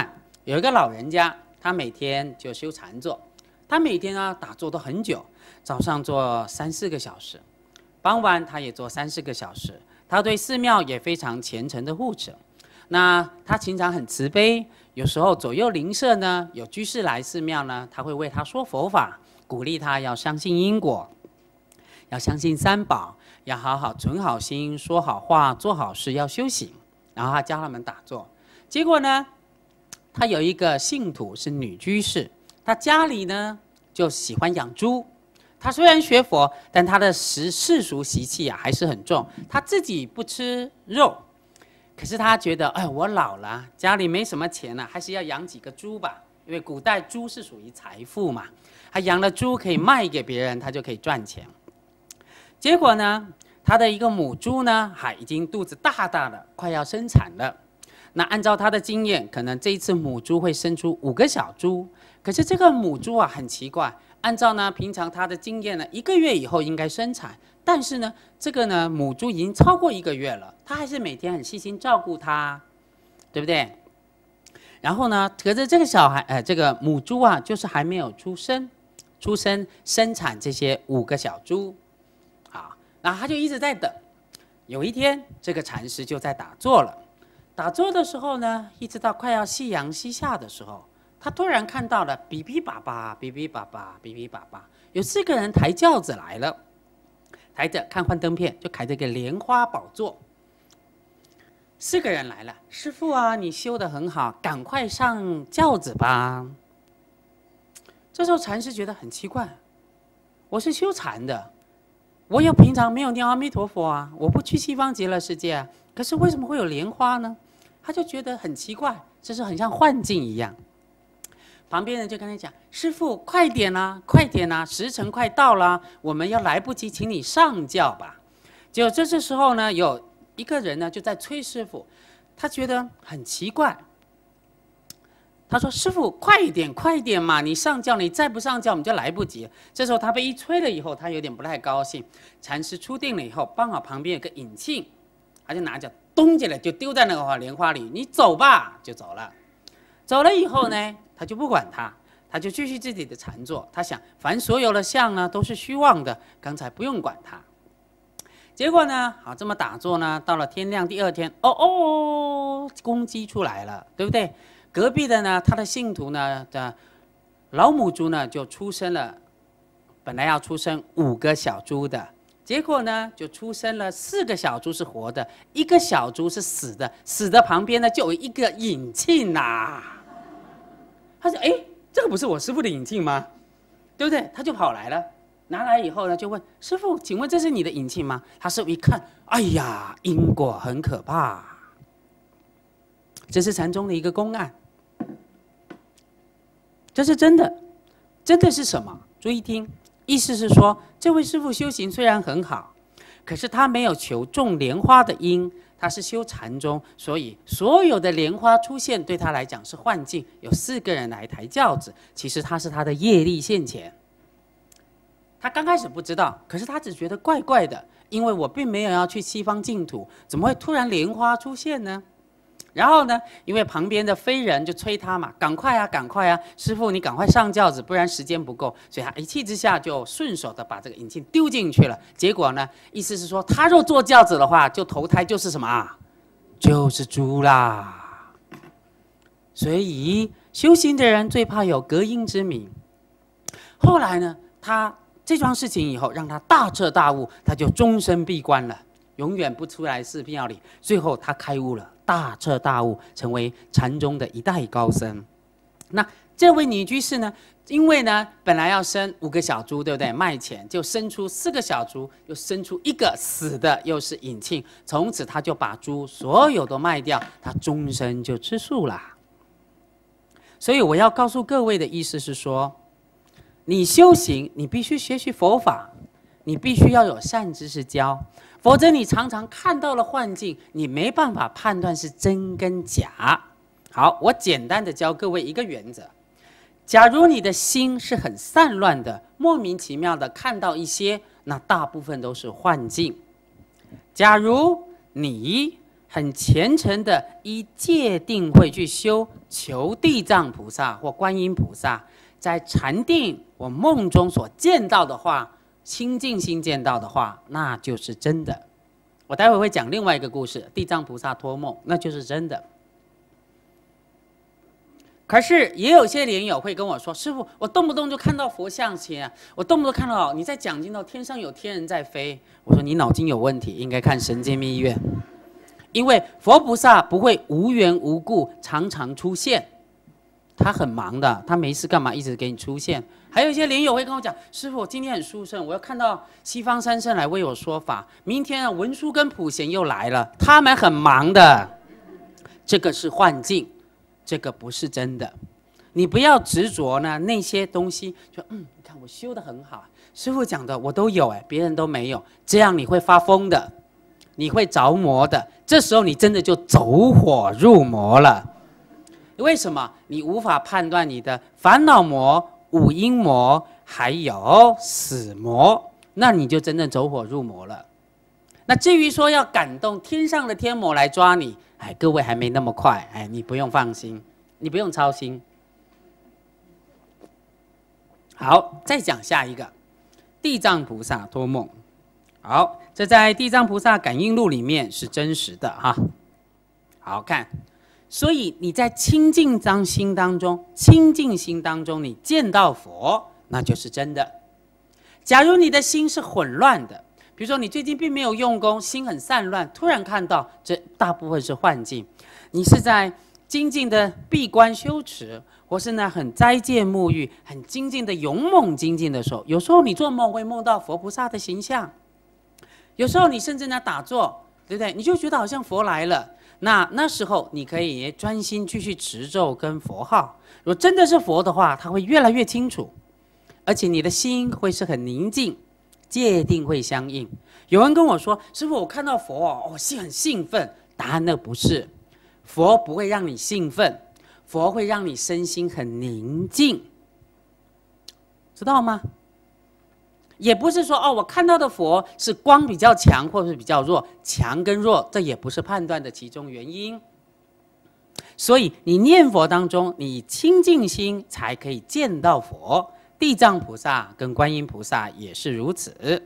有一个老人家，他每天就修禅坐，他每天呢打坐都很久，早上做三四个小时，傍晚他也做三四个小时。他对寺庙也非常虔诚的护持。那他平常很慈悲，有时候左右邻舍呢有居士来寺庙呢，他会为他说佛法，鼓励他要相信因果，要相信三宝，要好好存好心，说好话，做好事，要修行。然后他教他们打坐。结果呢，他有一个信徒是女居士，她家里呢就喜欢养猪。她虽然学佛，但她的世世俗习气啊还是很重。她自己不吃肉，可是她觉得，哎，我老了，家里没什么钱了、啊，还是要养几个猪吧。因为古代猪是属于财富嘛，她养了猪可以卖给别人，她就可以赚钱。结果呢，她的一个母猪呢，还已经肚子大大的，快要生产了。那按照她的经验，可能这一次母猪会生出五个小猪。可是这个母猪啊，很奇怪。按照呢平常他的经验呢，一个月以后应该生产，但是呢，这个呢母猪已经超过一个月了，他还是每天很细心照顾它，对不对？然后呢，可是这个小孩，呃，这个母猪啊，就是还没有出生，出生生产这些五个小猪，好，然后他就一直在等。有一天，这个禅师就在打坐了，打坐的时候呢，一直到快要夕阳西下的时候。他突然看到了哔哔叭叭、哔哔叭叭、哔哔叭叭，有四个人抬轿子来了，抬着看幻灯片，就抬着个莲花宝座。四个人来了，师父啊，你修得很好，赶快上轿子吧。这时候禅师觉得很奇怪，我是修禅的，我又平常没有念阿弥陀佛啊，我不去西方极乐世界啊，可是为什么会有莲花呢？他就觉得很奇怪，这是很像幻境一样。旁边人就跟他讲：“师父，快点啦、啊，快点啦、啊，时辰快到了，我们要来不及，请你上轿吧。”结果这这时候呢，有一个人呢就在催师父，他觉得很奇怪。他说：“师父，快一点，快一点嘛！你上轿，你再不上轿，我们就来不及。”这时候他被一催了以后，他有点不太高兴。禅师出定了以后，刚好旁边有个引磬，他就拿着咚起来就丢在那个莲花里，你走吧，就走了。走了以后呢？他就不管他，他就继续自己的禅坐。他想，凡所有的相呢，都是虚妄的，刚才不用管他。结果呢，好这么打坐呢，到了天亮第二天，哦哦，公鸡出来了，对不对？隔壁的呢，他的信徒呢的老母猪呢，就出生了，本来要出生五个小猪的，结果呢，就出生了四个小猪是活的，一个小猪是死的，死的旁边呢就有一个引磬呐。他说：“哎，这个不是我师父的引磬吗？对不对？”他就跑来了，拿来以后呢，就问师父：“请问这是你的引磬吗？”他师父一看，哎呀，因果很可怕，这是禅宗的一个公案，这是真的，真的是什么？注意听，意思是说，这位师父修行虽然很好，可是他没有求种莲花的因。他是修禅宗，所以所有的莲花出现对他来讲是幻境。有四个人来抬轿子，其实他是他的业力现前。他刚开始不知道，可是他只觉得怪怪的，因为我并没有要去西方净土，怎么会突然莲花出现呢？然后呢，因为旁边的非人就催他嘛，赶快啊，赶快啊，师父你赶快上轿子，不然时间不够。所以他一气之下就顺手的把这个引磬丢进去了。结果呢，意思是说，他若坐轿子的话，就投胎就是什么啊？就是猪啦。所以修行的人最怕有隔音之谜。后来呢，他这桩事情以后让他大彻大悟，他就终身闭关了，永远不出来寺庙里。最后他开悟了。大彻大悟，成为禅宗的一代高僧。那这位女居士呢？因为呢，本来要生五个小猪，对不对？卖钱就生出四个小猪，又生出一个死的，又是引磬。从此他就把猪所有都卖掉，他终身就吃素啦。所以我要告诉各位的意思是说，你修行，你必须学习佛法，你必须要有善知识教。否则你常常看到了幻境，你没办法判断是真跟假。好，我简单的教各位一个原则：假如你的心是很散乱的，莫名其妙的看到一些，那大部分都是幻境。假如你很虔诚的依戒定慧去修，求地藏菩萨或观音菩萨，在禅定我梦中所见到的话，清净心见到的话，那就是真的。我待会会讲另外一个故事，地藏菩萨托梦，那就是真的。可是也有些莲友会跟我说：“师父，我动不动就看到佛像前，我动不动看到你在讲经到天上有天人在飞。”我说：“你脑筋有问题，应该看神经病医院。因为佛菩萨不会无缘无故常常出现，他很忙的，他没事干嘛一直给你出现？还有一些莲友会跟我讲：师父，我今天很殊胜，我要看到西方三圣来为我说法。明天啊，文殊跟普贤又来了，他们很忙的。这个是幻境。”这个不是真的，你不要执着呢那些东西，就嗯，你看我修得很好，师父讲的我都有哎，别人都没有，这样你会发疯的，你会着魔的，这时候你真的就走火入魔了。为什么？你无法判断你的烦恼魔、五阴魔还有死魔，那你就真正走火入魔了。那至于说要感动天上的天魔来抓你，哎，各位还没那么快，哎，你不用放心，你不用操心。好，再讲下一个，地藏菩萨托梦。好，这在《地藏菩萨感应录》里面是真实的哈。好看，所以你在清净当心当中，清净心当中，你见到佛，那就是真的。假如你的心是混乱的，比如说你最近并没有用功，心很散乱，突然看到，这大部分是幻境。你是在精进的闭关修持，或是呢很斋戒沐浴、很精进的勇猛精进的时候，有时候你做梦会梦到佛菩萨的形象，有时候你甚至呢打坐，对不对？你就觉得好像佛来了。那那时候你可以专心继续持咒跟佛号。如果真的是佛的话，它会越来越清楚，而且你的心会是很宁静。戒定会相应。有人跟我说：“师父，我看到佛哦，我心很兴奋。”答案那不是，佛不会让你兴奋，佛会让你身心很宁静，知道吗？也不是说哦，我看到的佛是光比较强或是比较弱，强跟弱这也不是判断的其中原因。所以你念佛当中，你清净心才可以见到佛。地藏菩萨跟观音菩萨也是如此。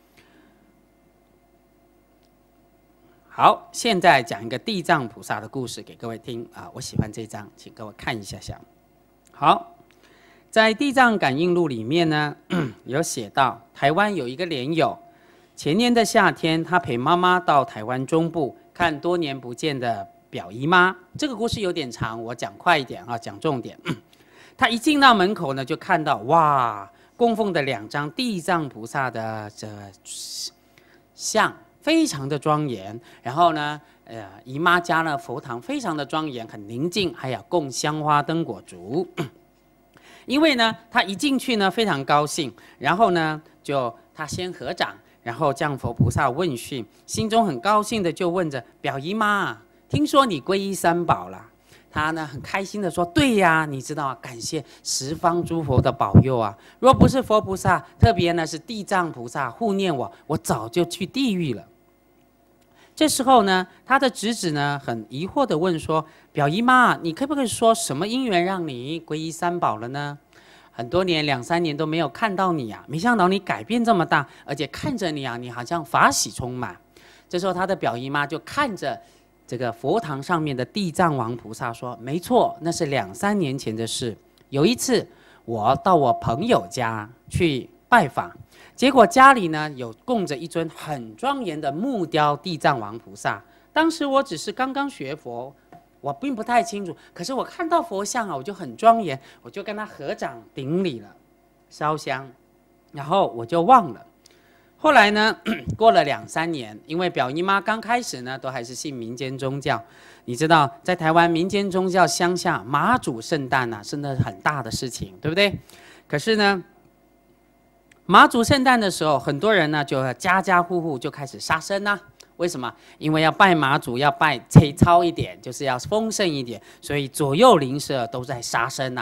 好，现在讲一个地藏菩萨的故事给各位听啊，我喜欢这张，请各位看一下下。好，在《地藏感应录》里面呢，有写到台湾有一个莲友，前年的夏天，他陪妈妈到台湾中部看多年不见的表姨妈。这个故事有点长，我讲快一点啊，讲重点。他一进到门口呢，就看到哇，供奉的两张地藏菩萨的这像，非常的庄严。然后呢，呃，姨妈家呢佛堂非常的庄严，很宁静，还有供香花灯果烛。因为呢，他一进去呢非常高兴，然后呢就他先合掌，然后向佛菩萨问讯，心中很高兴的就问着表姨妈，听说你皈依三宝了。他呢很开心的说：“对呀，你知道啊，感谢十方诸佛的保佑啊！若不是佛菩萨，特别呢是地藏菩萨护念我，我早就去地狱了。”这时候呢，他的侄子呢很疑惑的问说：“表姨妈，你可不可以说什么因缘让你皈依三宝了呢？很多年两三年都没有看到你啊，没想到你改变这么大，而且看着你啊，你好像法喜充满。”这时候他的表姨妈就看着这个佛堂上面的地藏王菩萨说：“没错，那是两三年前的事。有一次，我到我朋友家去拜访，结果家里呢有供着一尊很庄严的木雕地藏王菩萨。当时我只是刚刚学佛，我并不太清楚。可是我看到佛像啊，我就很庄严，我就跟他合掌顶礼了，烧香，然后我就忘了。”后来呢，过了两三年，因为表姨妈刚开始呢，都还是信民间宗教。你知道，在台湾民间宗教乡下妈祖圣诞啊，是那很大的事情，对不对？可是呢，妈祖圣诞的时候，很多人呢就家家户户就开始杀生啊。为什么？因为要拜妈祖，要拜粗糙一点，就是要丰盛一点，所以左右邻舍都在杀生啊。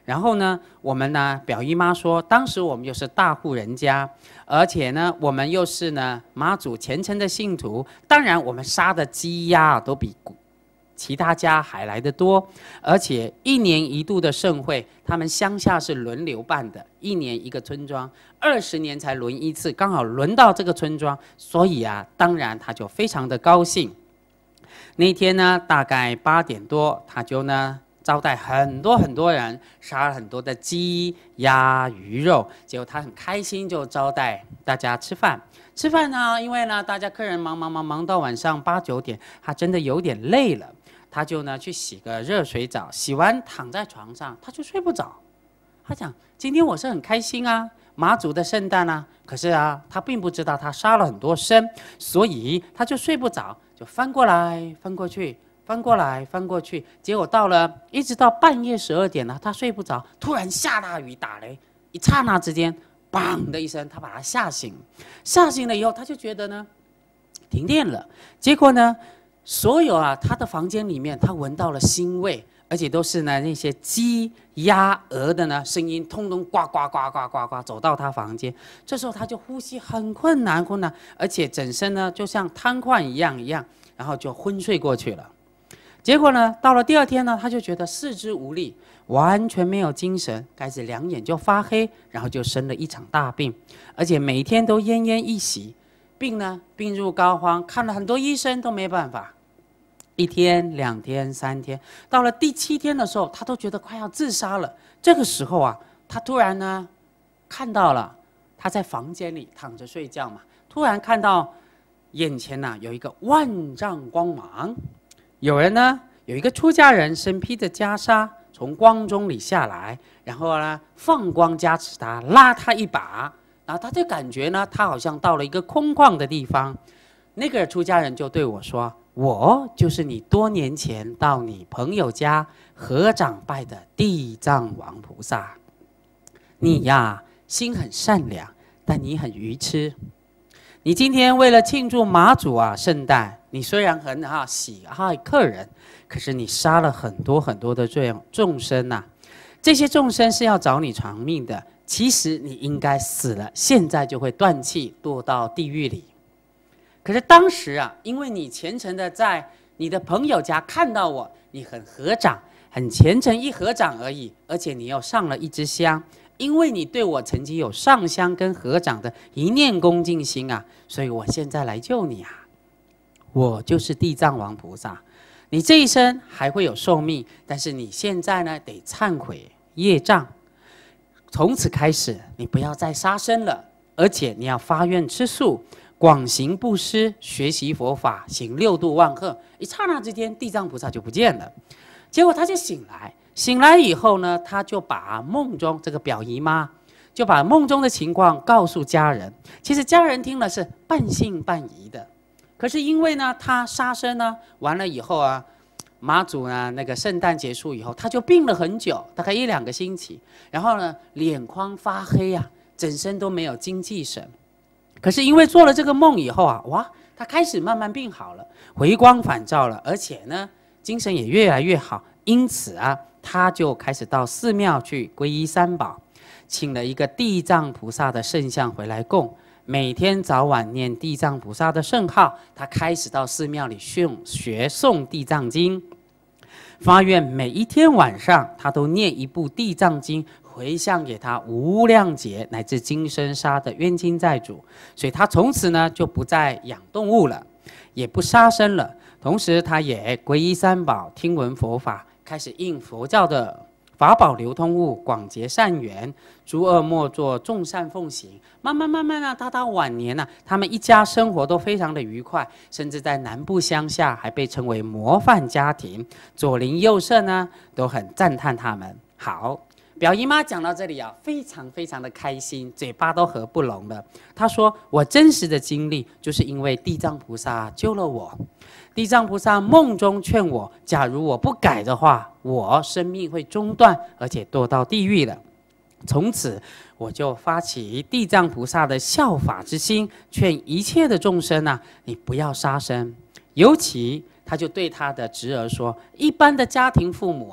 然后呢，我们呢表姨妈说，当时我们又是大户人家，而且呢，我们又是呢妈祖虔诚的信徒，当然我们杀的鸡鸭都比其他家还来得多，而且一年一度的盛会，他们乡下是轮流办的，一年一个村庄，二十年才轮一次，刚好轮到这个村庄，所以啊，当然他就非常的高兴。那天呢，大概八点多，他就呢。招待很多很多人，杀了很多的鸡、鸭、鱼肉，结果他很开心，就招待大家吃饭。吃饭呢，因为呢，大家客人忙忙忙忙到晚上八九点，他真的有点累了，他就呢去洗个热水澡，洗完躺在床上，他就睡不着。他讲：今天我是很开心啊，妈祖的圣诞啊，可是啊，他并不知道他杀了很多生，所以他就睡不着，就翻过来翻过去。翻过来翻过去，结果到了一直到半夜十二点了，他睡不着，突然下大雨打雷，一刹那之间，砰的一声，他把他吓醒。吓醒了以后，他就觉得呢，停电了。结果呢，所有啊他的房间里面，他闻到了腥味，而且都是呢那些鸡、鸭、鹅的呢声音，通通呱呱呱呱呱呱走到他房间。这时候他就呼吸很困难困难，而且整身呢就像瘫痪一样一样，然后就昏睡过去了。结果呢，到了第二天呢，他就觉得四肢无力，完全没有精神，开始两眼就发黑，然后就生了一场大病，而且每天都奄奄一息，病呢病入膏肓，看了很多医生都没办法。一天、两天、三天，到了第七天的时候，他都觉得快要自杀了。这个时候啊，他突然呢看到了，他在房间里躺着睡觉嘛，突然看到眼前呐、啊、有一个万丈光芒。有人呢，有一个出家人身披着袈裟，从光中里下来，然后呢放光加持他，拉他一把，然后他就感觉呢，他好像到了一个空旷的地方。那个出家人就对我说：“我就是你多年前到你朋友家合掌拜的地藏王菩萨。你呀，心很善良，但你很愚痴。你今天为了庆祝妈祖啊圣诞。”你虽然很好喜爱客人，可是你杀了很多很多的众生呐、啊，这些众生是要找你偿命的。其实你应该死了，现在就会断气堕到地狱里。可是当时啊，因为你虔诚的在你的朋友家看到我，你很合掌，很虔诚一合掌而已，而且你又上了一支香，因为你对我曾经有上香跟合掌的一念恭敬心啊，所以我现在来救你啊。我就是地藏王菩萨，你这一生还会有寿命，但是你现在呢得忏悔业障，从此开始你不要再杀生了，而且你要发愿吃素，广行布施，学习佛法，行六度万恒。一刹那之间，地藏菩萨就不见了。结果他就醒来，醒来以后呢，他就把梦中这个表姨妈就把梦中的情况告诉家人。其实家人听了是半信半疑的。可是因为呢，他杀生呢，完了以后啊，妈祖呢那个圣诞结束以后，他就病了很久，大概一两个星期，然后呢脸眶发黑啊，整身都没有精气神。可是因为做了这个梦以后啊，哇，他开始慢慢病好了，回光返照了，而且呢精神也越来越好，因此啊，他就开始到寺庙去皈依三宝，请了一个地藏菩萨的圣像回来供。每天早晚念地藏菩萨的圣号，他开始到寺庙里学学诵地藏经，发愿每一天晚上他都念一部地藏经，回向给他无量劫乃至今生杀的冤亲债主。所以他从此呢就不再养动物了，也不杀生了，同时他也皈依三宝，听闻佛法，开始应佛教的法宝流通物，广结善缘，诸恶莫作，众善奉行。慢慢慢慢啊，他到晚年啊，他们一家生活都非常的愉快，甚至在南部乡下还被称为模范家庭。左邻右舍呢都很赞叹他们。好，表姨妈讲到这里啊，非常非常的开心，嘴巴都合不拢了。她说：“我真实的经历就是因为地藏菩萨救了我。地藏菩萨梦中劝我，假如我不改的话，我生命会中断，而且堕到地狱了。从此我就发起地藏菩萨的效法之心，劝一切的众生啊，你不要杀生。尤其他就对他的侄儿说，一般的家庭父母啊，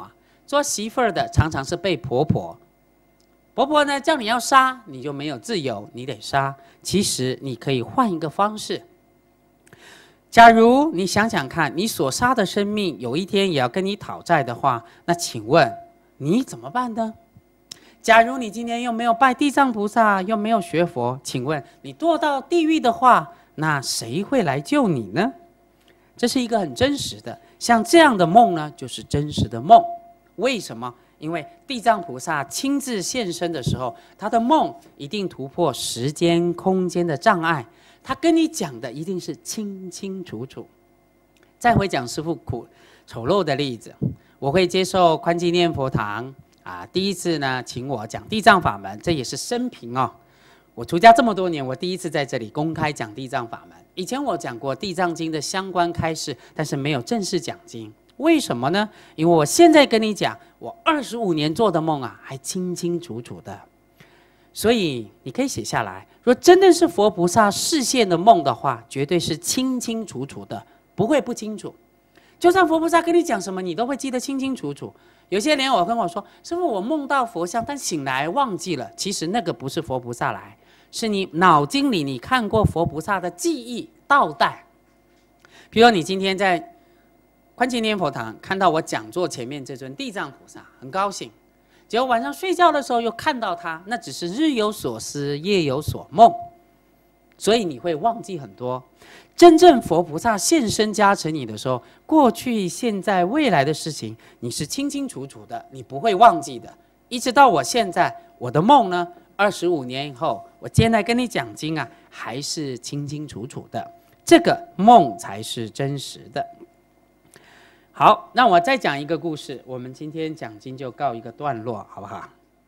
做媳妇儿的常常是被婆婆，婆婆呢叫你要杀，你就没有自由，你得杀。其实你可以换一个方式。假如你想想看，你所杀的生命有一天也要跟你讨债的话，那请问你怎么办呢？假如你今天又没有拜地藏菩萨，又没有学佛，请问你堕到地狱的话，那谁会来救你呢？这是一个很真实的，像这样的梦呢，就是真实的梦。为什么？因为地藏菩萨亲自现身的时候，他的梦一定突破时间空间的障碍，他跟你讲的一定是清清楚楚。再回讲师父苦丑陋的例子，我会接受宽基念佛堂啊，第一次呢，请我讲地藏法门，这也是生平哦。我出家这么多年，我第一次在这里公开讲地藏法门。以前我讲过地藏经的相关开示，但是没有正式讲经。为什么呢？因为我现在跟你讲，我二十五年做的梦啊，还清清楚楚的。所以你可以写下来，若真的是佛菩萨示现的梦的话，绝对是清清楚楚的，不会不清楚。就算佛菩萨跟你讲什么，你都会记得清清楚楚。有些人我跟我说，师父，我梦到佛像，但醒来忘记了。其实那个不是佛菩萨来，是你脑筋里你看过佛菩萨的记忆倒带。比如你今天在宽基念佛堂看到我讲座前面这尊地藏菩萨，很高兴。结果晚上睡觉的时候又看到他，那只是日有所思，夜有所梦，所以你会忘记很多。真正佛菩萨现身加持你的时候，过去、现在、未来的事情，你是清清楚楚的，你不会忘记的。一直到我现在，我的梦呢，二十五年以后，我今天来跟你讲经啊，还是清清楚楚的。这个梦才是真实的。好，那我再讲一个故事，我们今天讲经就告一个段落，好不好？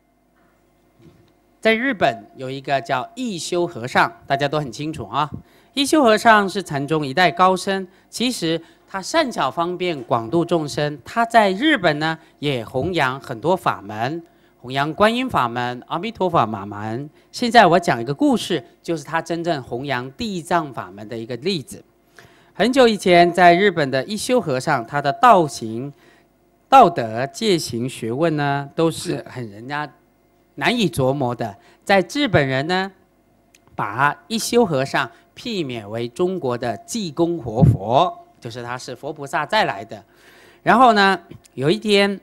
在日本有一个叫一休和尚，大家都很清楚啊。一休和尚是禅宗一代高僧，其实他善巧方便，广度众生。他在日本呢，也弘扬很多法门，弘扬观音法门、阿弥陀佛法门。现在我讲一个故事，就是他真正弘扬地藏法门的一个例子。很久以前，在日本的一休和尚，他的道行、道德、戒行学问呢，都是很人家难以琢磨的。在日本人呢，把一休和尚媲美为中国的济公活佛，就是他是佛菩萨再来的。然后呢，有一天，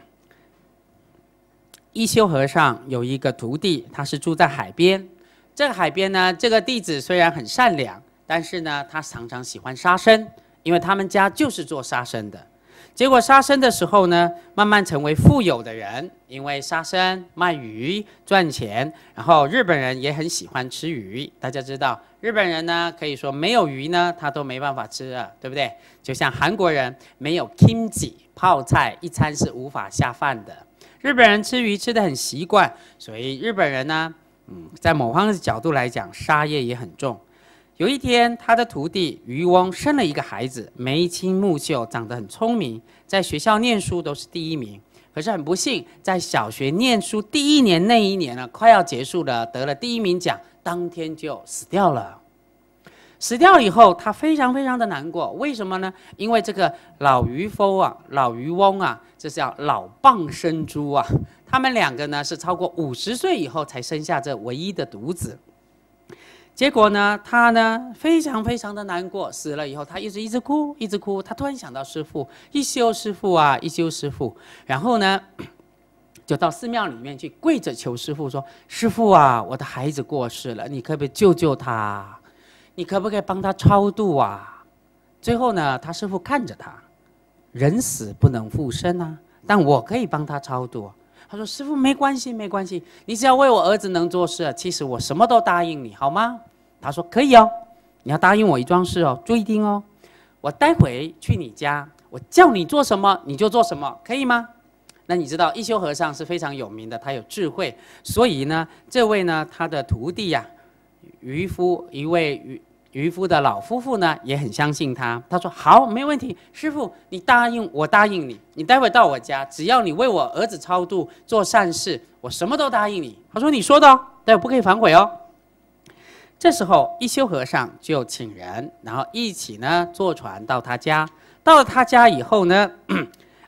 一休和尚有一个徒弟，他是住在海边。这个海边呢，这个弟子虽然很善良，但是呢，他常常喜欢杀生，因为他们家就是做杀生的。结果杀生的时候呢，慢慢成为富有的人，因为杀生卖鱼赚钱。然后日本人也很喜欢吃鱼，大家知道，日本人呢可以说没有鱼呢，他都没办法吃了，对不对？就像韩国人没有 kimchi 泡菜，一餐是无法下饭的。日本人吃鱼吃得很习惯，所以日本人呢，嗯，在某方面的角度来讲，杀业也很重。有一天，他的徒弟渔翁生了一个孩子，眉清目秀，长得很聪明，在学校念书都是第一名。可是很不幸，在小学念书第一年那一年呢，快要结束了，得了第一名奖，当天就死掉了。死掉以后，他非常非常的难过。为什么呢？因为这个老渔夫啊，老渔翁啊，这叫老蚌生珠啊。他们两个呢是超过五十岁以后才生下这唯一的独子。结果呢，他呢非常非常的难过，死了以后，他一直一直哭，一直哭。他突然想到师父，一休师父啊，一休师父。然后呢，就到寺庙里面去跪着求师父说：“师父啊，我的孩子过世了，你可不可以救救他？你可不可以帮他超度啊？”最后呢，他师父看着他，人死不能复生啊，但我可以帮他超度。他说：“师父，没关系，没关系，你只要为我儿子能做事，其实我什么都答应你，好吗？”他说：“可以哦，你要答应我一桩事哦，注意听哦。我待会去你家，我叫你做什么你就做什么，可以吗？”那你知道一休和尚是非常有名的，他有智慧，所以呢，这位呢，他的徒弟呀、啊，渔夫一位渔渔夫的老夫妇呢，也很相信他。他说：“好，没问题，师父，你答应我，答应你，你待会到我家，只要你为我儿子超度做善事，我什么都答应你。”他说：“你说的哦，待会不可以反悔哦。”这时候一休和尚就请人，然后一起呢坐船到他家。到了他家以后呢，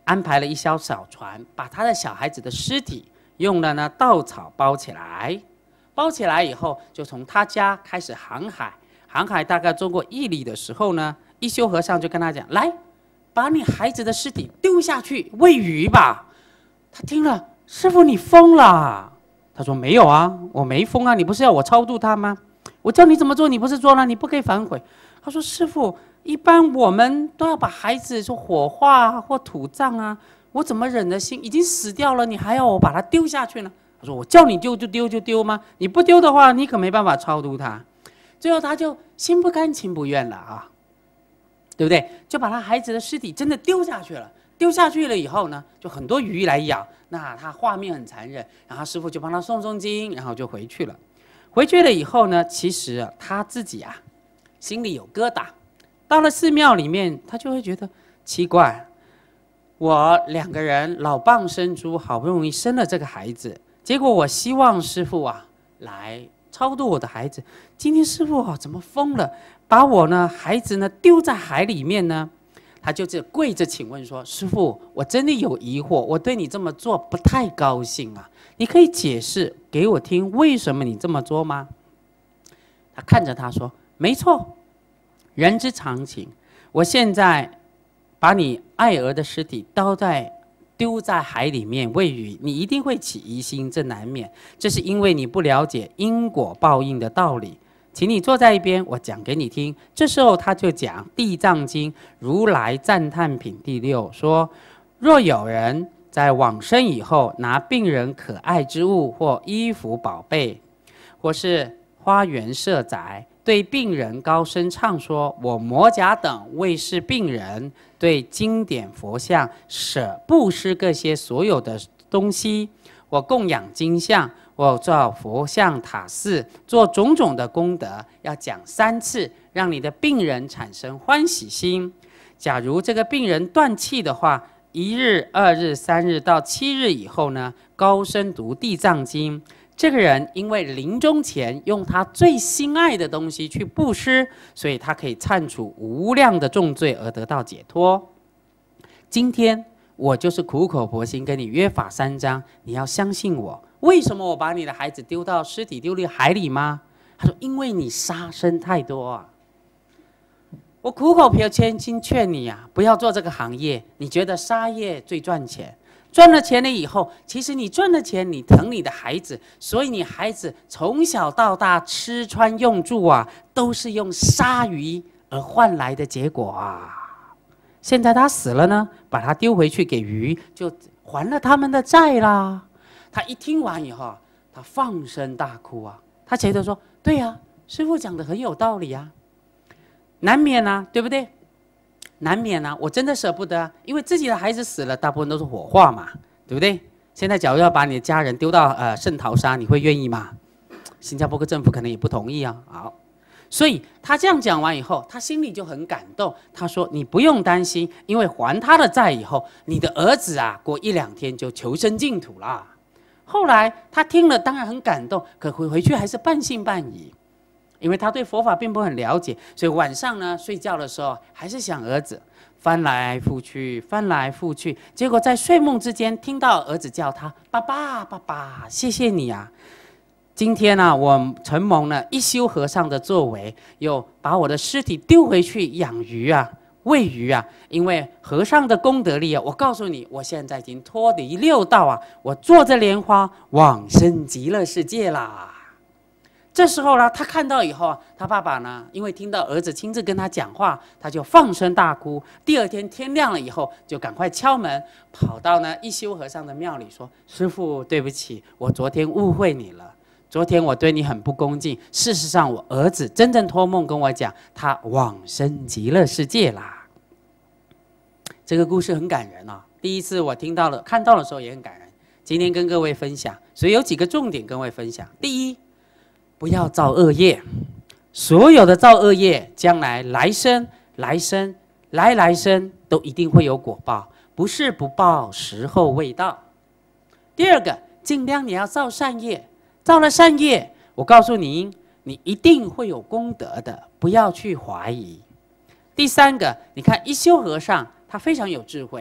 安排了一艘小船，把他的小孩子的尸体用了呢稻草包起来，包起来以后，就从他家开始航海。航海大概走过一里的时候呢，一休和尚就跟他讲：“来，把你孩子的尸体丢下去喂鱼吧。”他听了，师父你疯了。他说：“没有啊，我没疯啊，你不是要我超度他吗？我叫你怎么做，你不是做了，你不可以反悔。”他说：“师父，一般我们都要把孩子说火化或土葬啊，我怎么忍得心？已经死掉了，你还要我把它丢下去呢？”他说：“我叫你丢就丢就丢吗？你不丢的话，你可没办法超度他。”最后他就心不甘情不愿了啊，对不对？就把他孩子的尸体真的丢下去了。丢下去了以后呢，就很多鱼来咬，那他画面很残忍，然后师父就帮他诵诵经，然后就回去了。回去了以后呢，其实、啊、他自己啊心里有疙瘩。到了寺庙里面，他就会觉得奇怪，我两个人老蚌生珠，好不容易生了这个孩子，结果我希望师父啊来超度我的孩子，今天师父啊怎么疯了，把我呢孩子呢丢在海里面呢？他就这跪着请问说：“师父，我真的有疑惑，我对你这么做不太高兴啊，你可以解释给我听，为什么你这么做吗？”他看着他说：“没错，人之常情。我现在把你爱儿的尸体倒在丢在海里面喂鱼，你一定会起疑心，这难免。这是因为你不了解因果报应的道理。请你坐在一边，我讲给你听。”这时候他就讲《地藏经》如来赞叹品第六说：“若有人在往生以后，拿病人可爱之物或衣服宝贝，或是花园舍宅，对病人高声唱说：我摩甲等为是病人，对经典佛像舍布施各些所有的东西，我供养经像，我造佛像塔寺，做种种的功德，要讲三次，让你的病人产生欢喜心。假如这个病人断气的话，一日、二日、三日到七日以后呢，高声读地藏经。这个人因为临终前用他最心爱的东西去布施，所以他可以忏除无量的重罪而得到解脱。今天我就是苦口婆心跟你约法三章，你要相信我。为什么我把你的孩子丢到尸体丢进海里吗？他说：因为你杀生太多啊。我苦口婆心劝你啊，不要做这个行业。你觉得杀业最赚钱？赚了钱了以后，其实你赚了钱，你疼你的孩子，所以你孩子从小到大吃穿用住啊，都是用杀鱼而换来的结果啊。现在他死了呢，把他丢回去给鱼，就还了他们的债啦。他一听完以后，他放声大哭啊。他觉得说：对呀、啊，师父讲的很有道理啊，难免啊，对不对？难免啊，我真的舍不得啊，因为自己的孩子死了，大部分都是火化嘛，对不对？现在假如要把你的家人丢到呃圣淘沙，你会愿意吗？新加坡的政府可能也不同意啊。好，所以他这样讲完以后，他心里就很感动。他说：你不用担心，因为还他的债以后，你的儿子啊，过一两天就求生净土啦。后来他听了，当然很感动，可回回去还是半信半疑。因为他对佛法并不很了解，所以晚上呢睡觉的时候还是想儿子，翻来覆去，翻来覆去。结果在睡梦之间听到儿子叫他：爸爸，爸爸，谢谢你啊！今天呢、啊，我承蒙了一休和尚的作为，又把我的尸体丢回去养鱼啊，喂鱼啊。因为和尚的功德力啊，我告诉你，我现在已经脱离六道啊，我坐着莲花往生极乐世界啦。这时候呢，他看到以后，他爸爸呢，因为听到儿子亲自跟他讲话，他就放声大哭。第二天天亮了以后，就赶快敲门，跑到呢一休和尚的庙里说：师父，对不起，我昨天误会你了。昨天我对你很不恭敬，事实上我儿子真正托梦跟我讲，他往生极乐世界啦。这个故事很感人啊、哦！第一次我听到了、看到的时候也很感人。今天跟各位分享，所以有几个重点跟各位分享。第一，不要造恶业，所有的造恶业，将来来生、来生、来来生都一定会有果报，不是不报，时候未到。第二个，尽量你要造善业，造了善业，我告诉你，你一定会有功德的，不要去怀疑。第三个，你看一休和尚，他非常有智慧，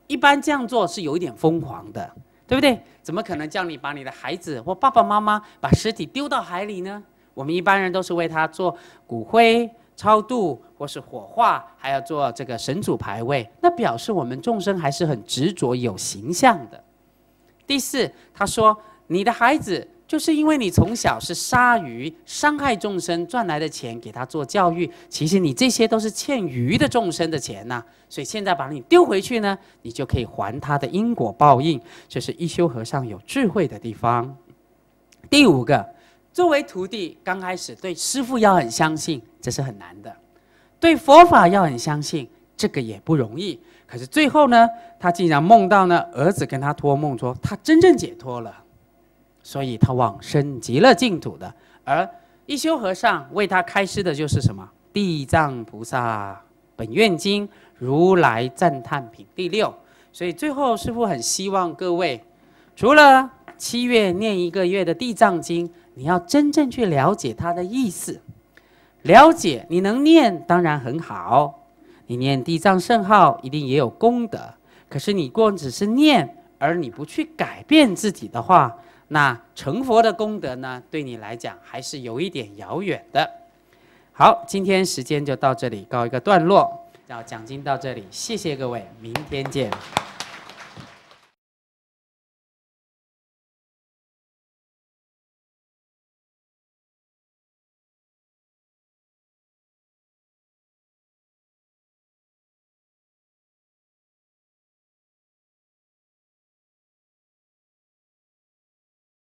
一般这样做是有一点疯狂的，对不对？怎么可能叫你把你的孩子或爸爸妈妈把尸体丢到海里呢？我们一般人都是为他做骨灰超度或是火化，还要做这个神主牌位，那表示我们众生还是很执着有形象的。第四，他说你的孩子就是因为你从小是杀鱼伤害众生赚来的钱给他做教育，其实你这些都是欠鱼的众生的钱呐、啊，所以现在把你丢回去呢，你就可以还他的因果报应。这是一休和尚有智慧的地方。第五个，作为徒弟，刚开始对师父要很相信，这是很难的；对佛法要很相信，这个也不容易。可是最后呢，他竟然梦到呢，儿子跟他托梦说，他真正解脱了。所以他往生极乐净土的，而一休和尚为他开示的就是什么？地藏菩萨本愿经如来赞叹品第六。所以最后师父很希望各位，除了七月念一个月的地藏经，你要真正去了解它的意思。了解你能念当然很好，你念地藏圣号一定也有功德。可是你光只是念，而你不去改变自己的话，那成佛的功德呢，对你来讲还是有一点遥远的。好，今天时间就到这里告一个段落，要讲经到这里，谢谢各位，明天见。